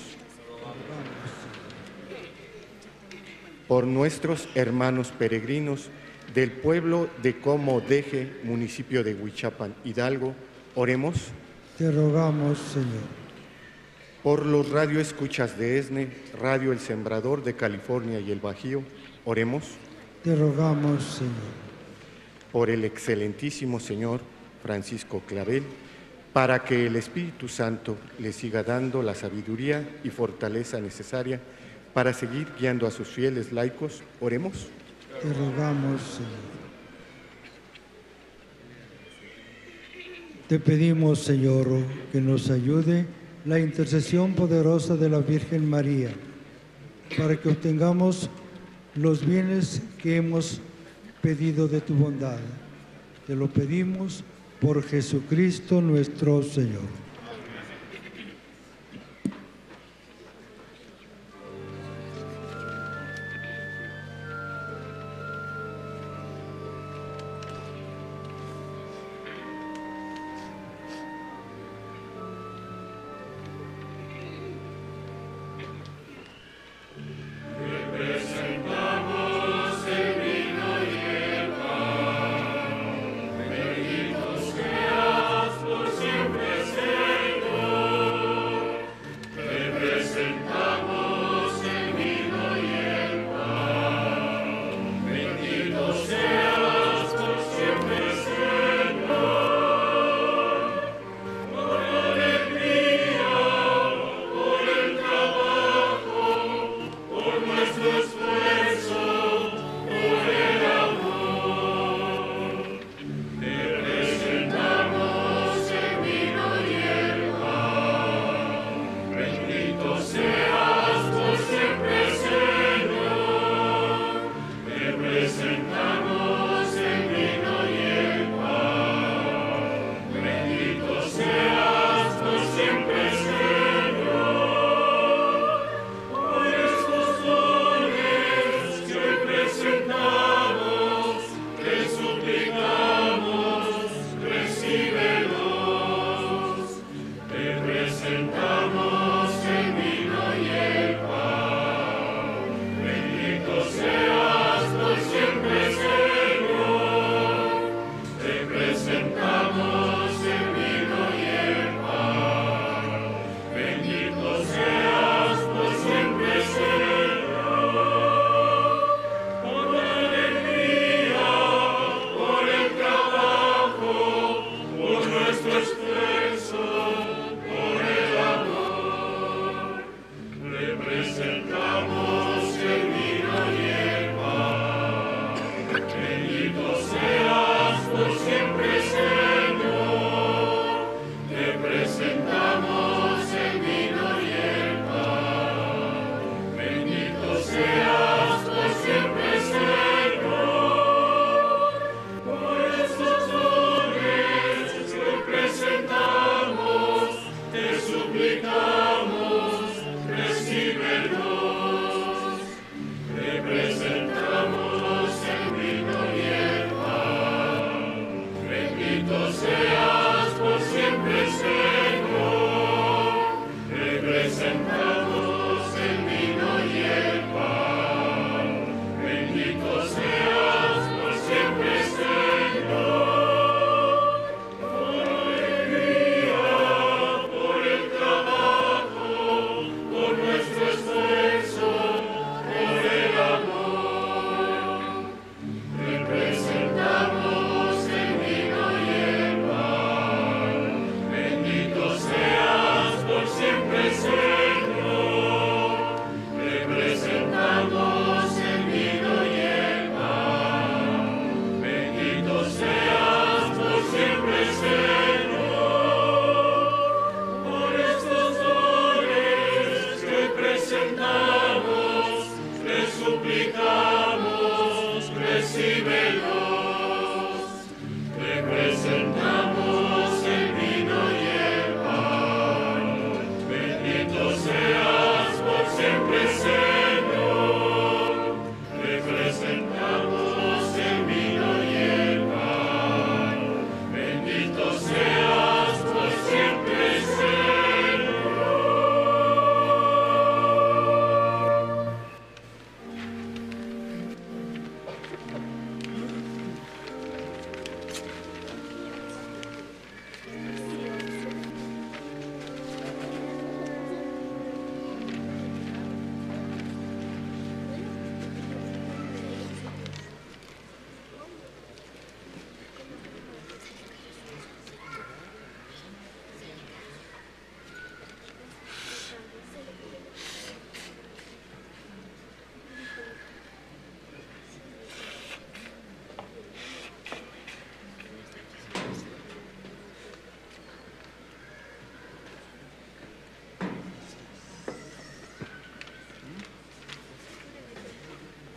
Por nuestros hermanos peregrinos del pueblo de Comodeje, municipio de Huichapan, Hidalgo, oremos. Te rogamos, Señor. Por los radioescuchas de ESNE, Radio El Sembrador de California y el Bajío, oremos. Te rogamos, Señor. Por el excelentísimo Señor Francisco Clavel, para que el Espíritu Santo le siga dando la sabiduría y fortaleza necesaria para seguir guiando a sus fieles laicos, oremos. Te rogamos, Señor. Te pedimos, Señor, que nos ayude la intercesión poderosa de la Virgen María, para que obtengamos los bienes que hemos pedido de tu bondad. Te lo pedimos por Jesucristo nuestro Señor.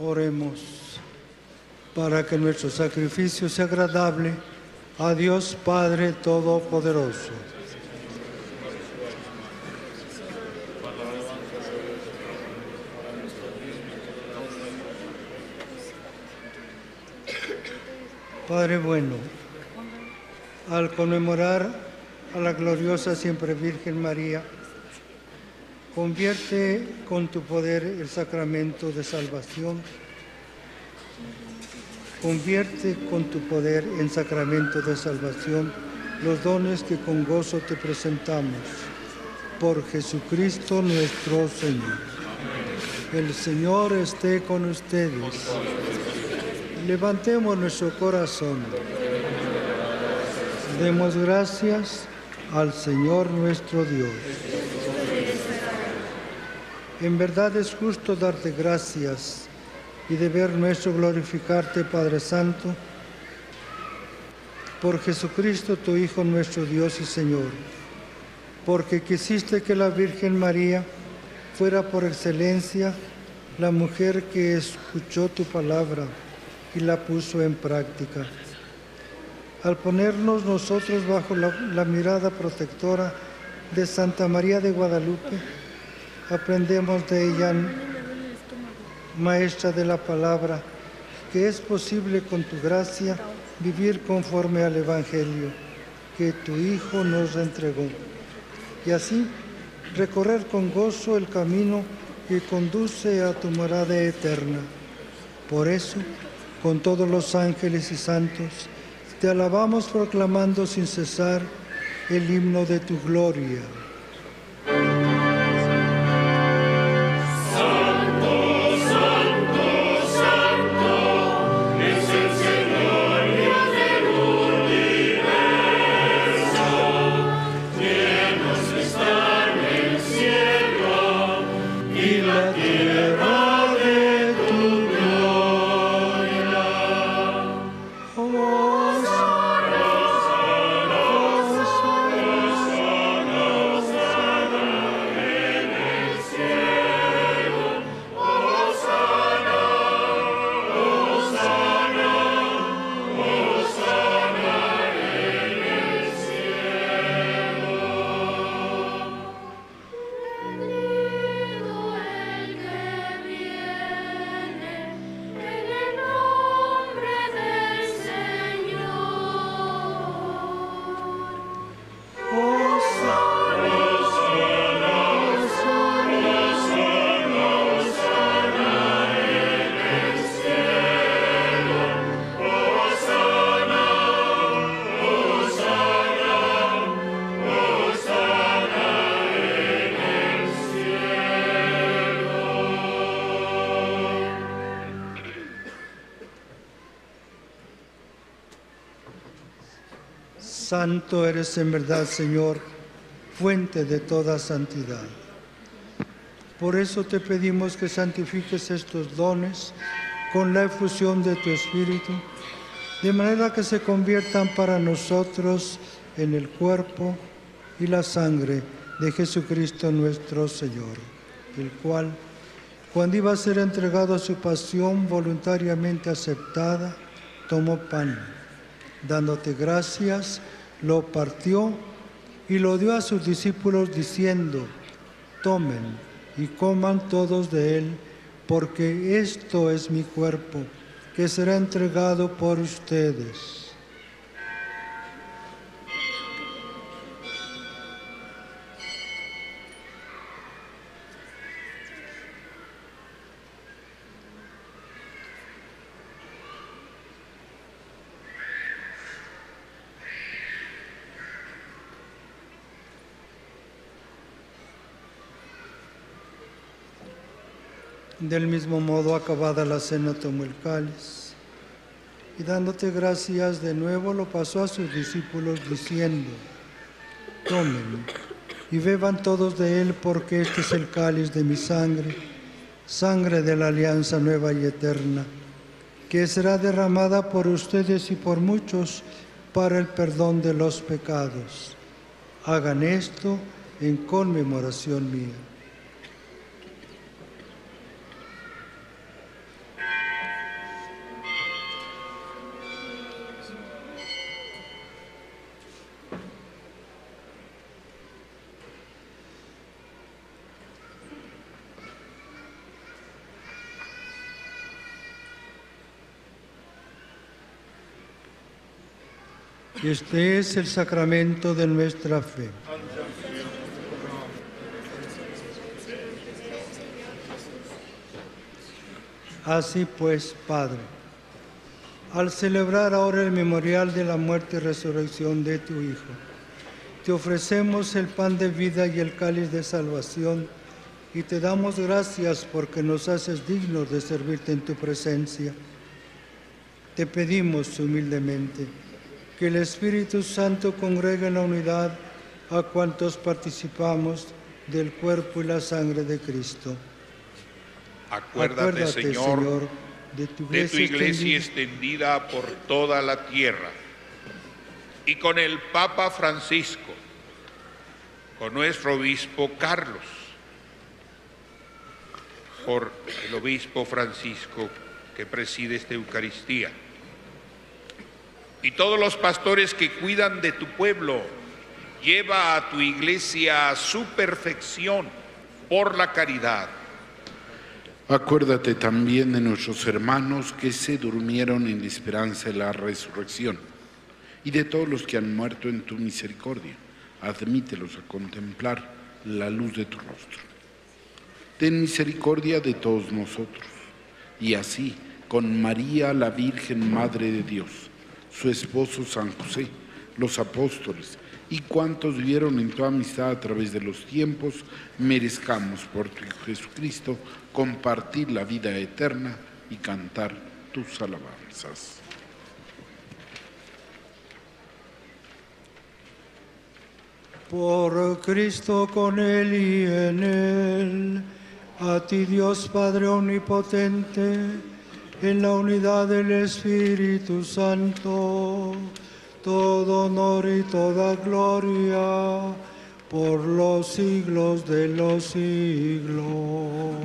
Oremos para que nuestro sacrificio sea agradable a Dios Padre Todopoderoso. Padre bueno, al conmemorar a la gloriosa siempre Virgen María, convierte con tu poder el sacramento de salvación. Convierte con tu poder en sacramento de salvación los dones que con gozo te presentamos. Por Jesucristo nuestro Señor. El Señor esté con ustedes. Levantemos nuestro corazón. Demos gracias al Señor nuestro Dios. En verdad es justo darte gracias y deber nuestro glorificarte, Padre Santo, por Jesucristo, tu Hijo, nuestro Dios y Señor, porque quisiste que la Virgen María fuera por excelencia la mujer que escuchó tu palabra y la puso en práctica. Al ponernos nosotros bajo la mirada protectora de Santa María de Guadalupe, aprendemos de ella, maestra de la palabra, que es posible con tu gracia vivir conforme al Evangelio que tu Hijo nos entregó, y así recorrer con gozo el camino que conduce a tu morada eterna. Por eso, con todos los ángeles y santos, te alabamos proclamando sin cesar el himno de tu gloria. Santo eres en verdad, Señor, fuente de toda santidad. Por eso te pedimos que santifiques estos dones con la efusión de tu Espíritu, de manera que se conviertan para nosotros en el cuerpo y la sangre de Jesucristo nuestro Señor, el cual, cuando iba a ser entregado a su pasión voluntariamente aceptada, tomó pan, dándote gracias, lo partió y lo dio a sus discípulos diciendo: tomen y coman todos de él, porque esto es mi cuerpo, que será entregado por ustedes. Del mismo modo, acabada la cena, tomó el cáliz y dándote gracias de nuevo lo pasó a sus discípulos diciendo: tomen y beban todos de él, porque este es el cáliz de mi sangre, sangre de la alianza nueva y eterna, que será derramada por ustedes y por muchos para el perdón de los pecados. Hagan esto en conmemoración mía. Y este es el sacramento de nuestra fe. Así pues, Padre, al celebrar ahora el memorial de la muerte y resurrección de tu Hijo, te ofrecemos el pan de vida y el cáliz de salvación y te damos gracias porque nos haces dignos de servirte en tu presencia. Te pedimos humildemente que el Espíritu Santo congregue en la unidad a cuantos participamos del cuerpo y la sangre de Cristo. Acuérdate, Señor, de tu iglesia extendida por toda la tierra, y con el Papa Francisco, con nuestro obispo Carlos, por el obispo Francisco que preside esta Eucaristía, y todos los pastores que cuidan de tu pueblo. Lleva a tu iglesia a su perfección por la caridad. Acuérdate también de nuestros hermanos que se durmieron en la esperanza de la resurrección y de todos los que han muerto en tu misericordia. Admítelos a contemplar la luz de tu rostro. Ten misericordia de todos nosotros, y así, con María, la Virgen Madre de Dios, su esposo San José, los apóstoles y cuantos vivieron en tu amistad a través de los tiempos, merezcamos por tu Hijo Jesucristo compartir la vida eterna y cantar tus alabanzas. Por Cristo, con Él y en Él, a ti Dios Padre Omnipotente, en la unidad del Espíritu Santo, todo honor y toda gloria por los siglos de los siglos.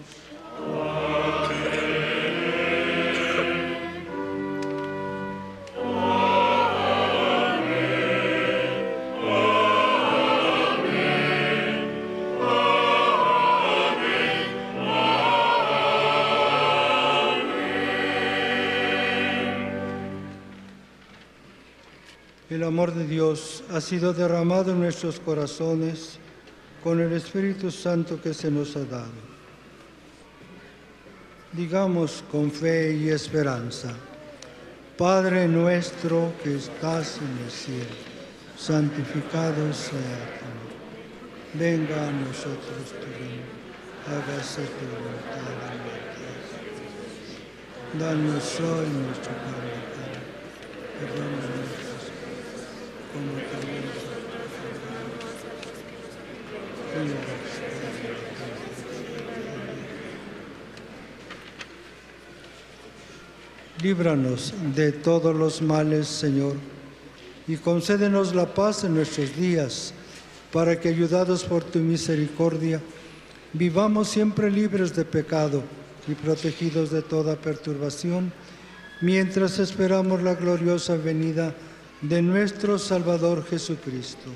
El amor de Dios ha sido derramado en nuestros corazones con el Espíritu Santo que se nos ha dado. Digamos con fe y esperanza: Padre nuestro que estás en el cielo, santificado sea tu nombre. Venga a nosotros tu reino, hágase tu voluntad en la tierra. Danos hoy nuestro pan de cada día. Perdónanos como también líbranos de todos los males, Señor, y concédenos la paz en nuestros días, para que, ayudados por tu misericordia, vivamos siempre libres de pecado y protegidos de toda perturbación, mientras esperamos la gloriosa venida de nuestro Salvador Jesucristo.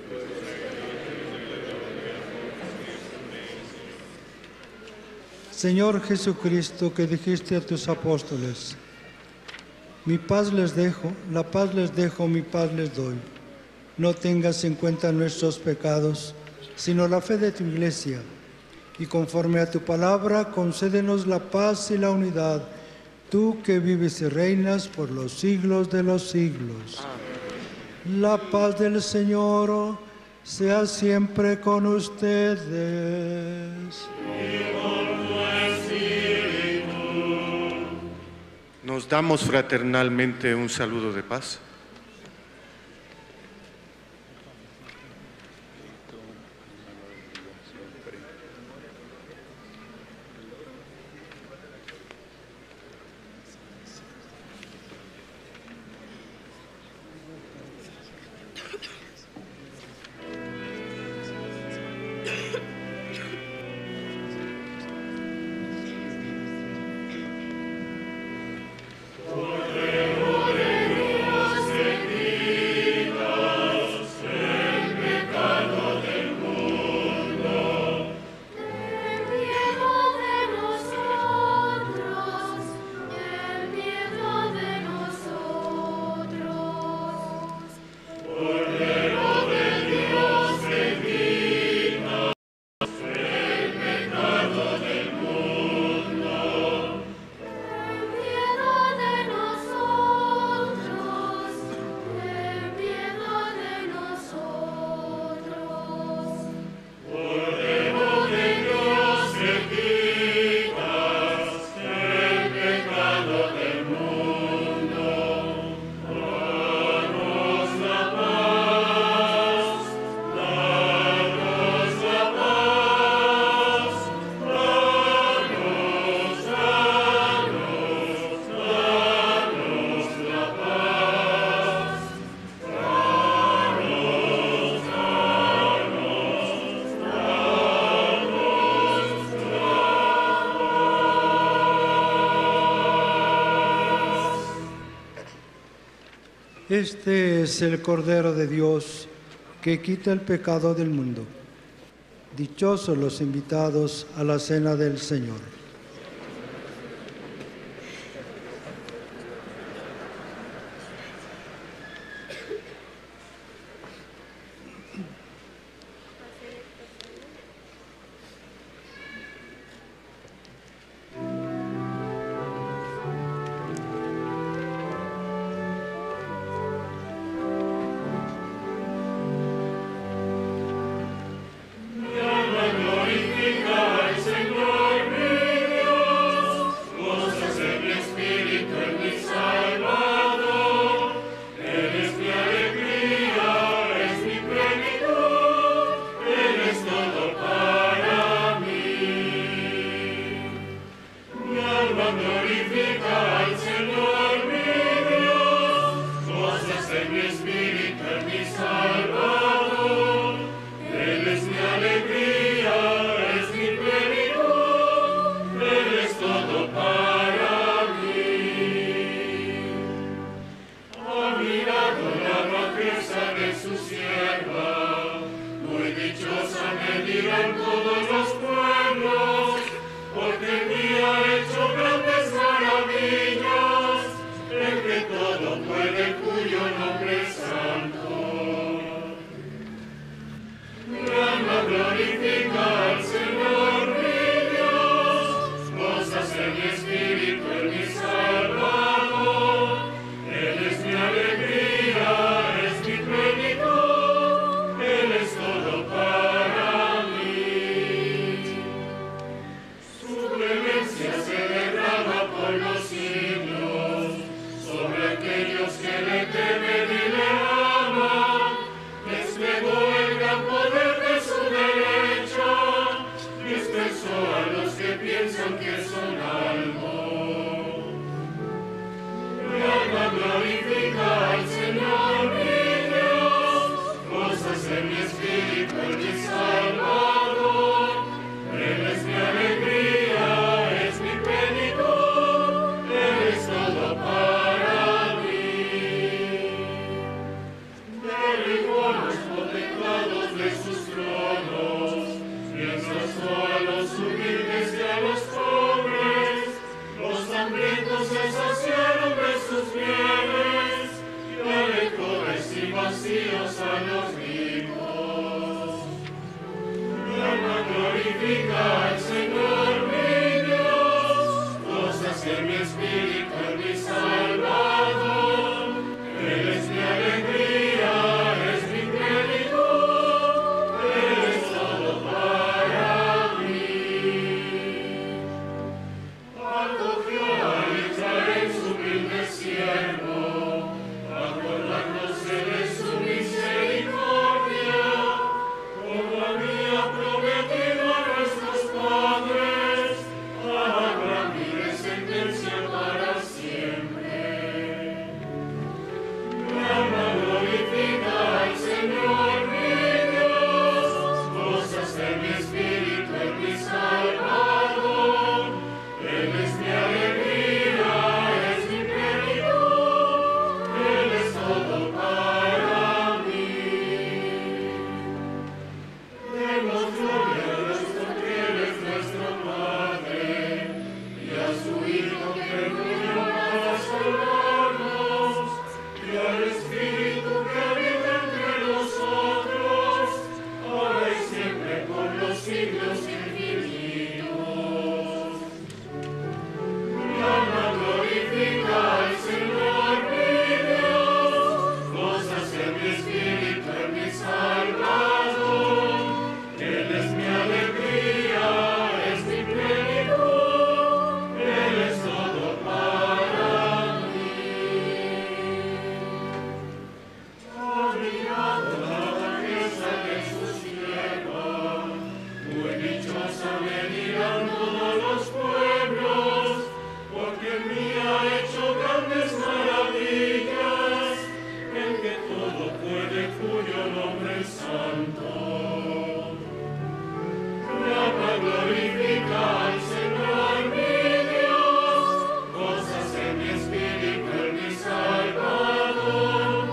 Señor Jesucristo, que dijiste a tus apóstoles: mi paz les dejo, la paz les dejo, mi paz les doy. No tengas en cuenta nuestros pecados, sino la fe de tu Iglesia. Y conforme a tu palabra, concédenos la paz y la unidad, tú que vives y reinas por los siglos de los siglos. Amén. La paz del Señor sea siempre con ustedes. Y con tu espíritu. Nos damos fraternalmente un saludo de paz. Dios Este es el Cordero de Dios que quita el pecado del mundo. Dichosos los invitados a la cena del Señor. Cosas en mi espíritu, en mi Salvador.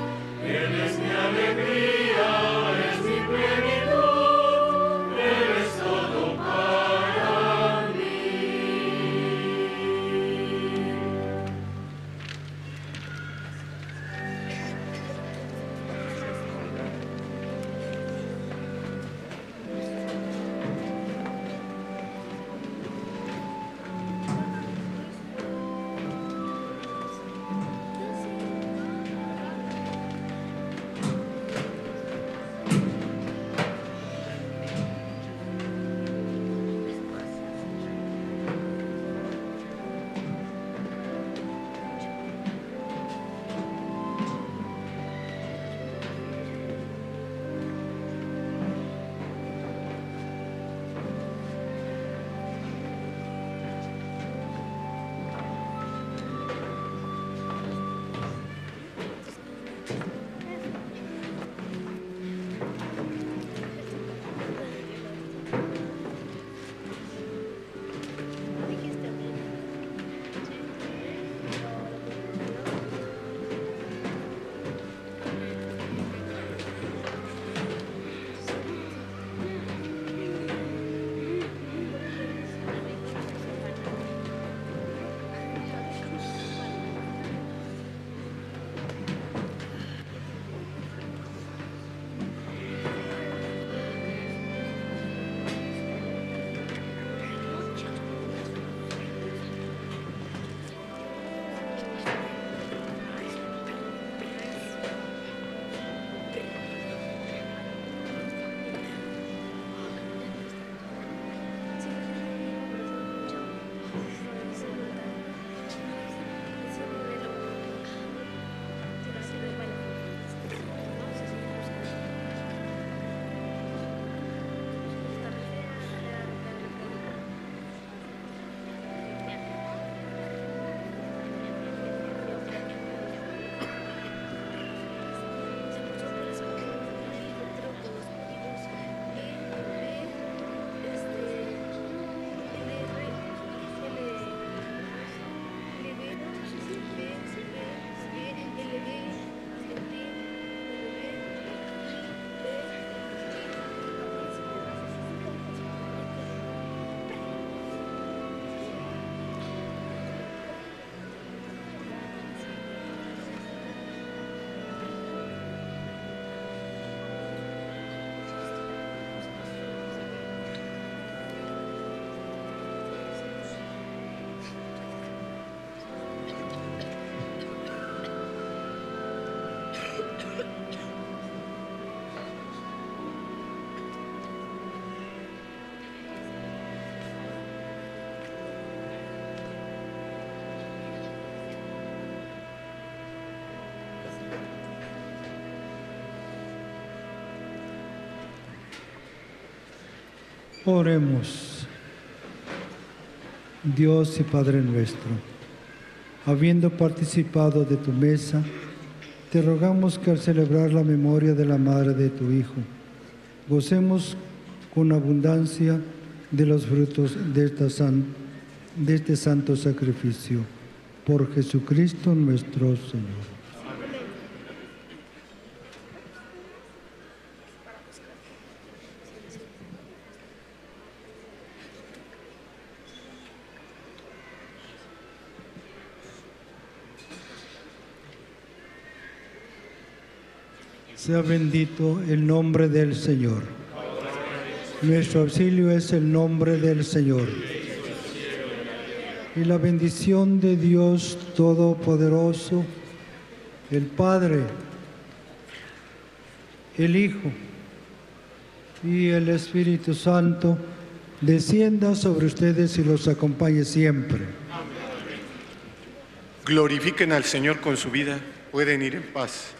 Oremos. Dios y Padre nuestro, habiendo participado de tu mesa, te rogamos que al celebrar la memoria de la madre de tu Hijo, gocemos con abundancia de los frutos de este santo sacrificio. Por Jesucristo nuestro Señor. Sea bendito el nombre del Señor. Nuestro auxilio es el nombre del Señor. Y la bendición de Dios Todopoderoso, el Padre, el Hijo y el Espíritu Santo, descienda sobre ustedes y los acompañe siempre. Glorifiquen al Señor con su vida. Pueden ir en paz.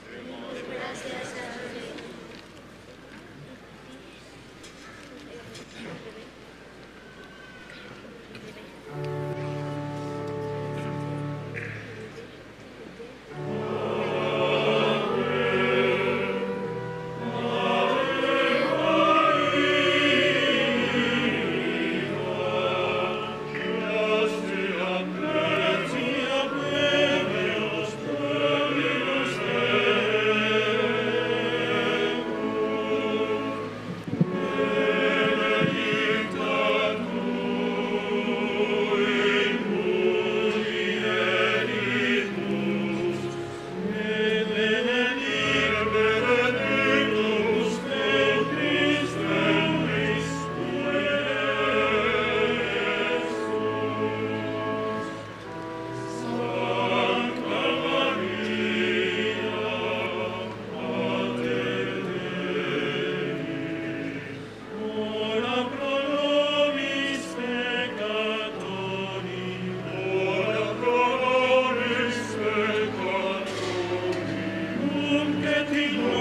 Ti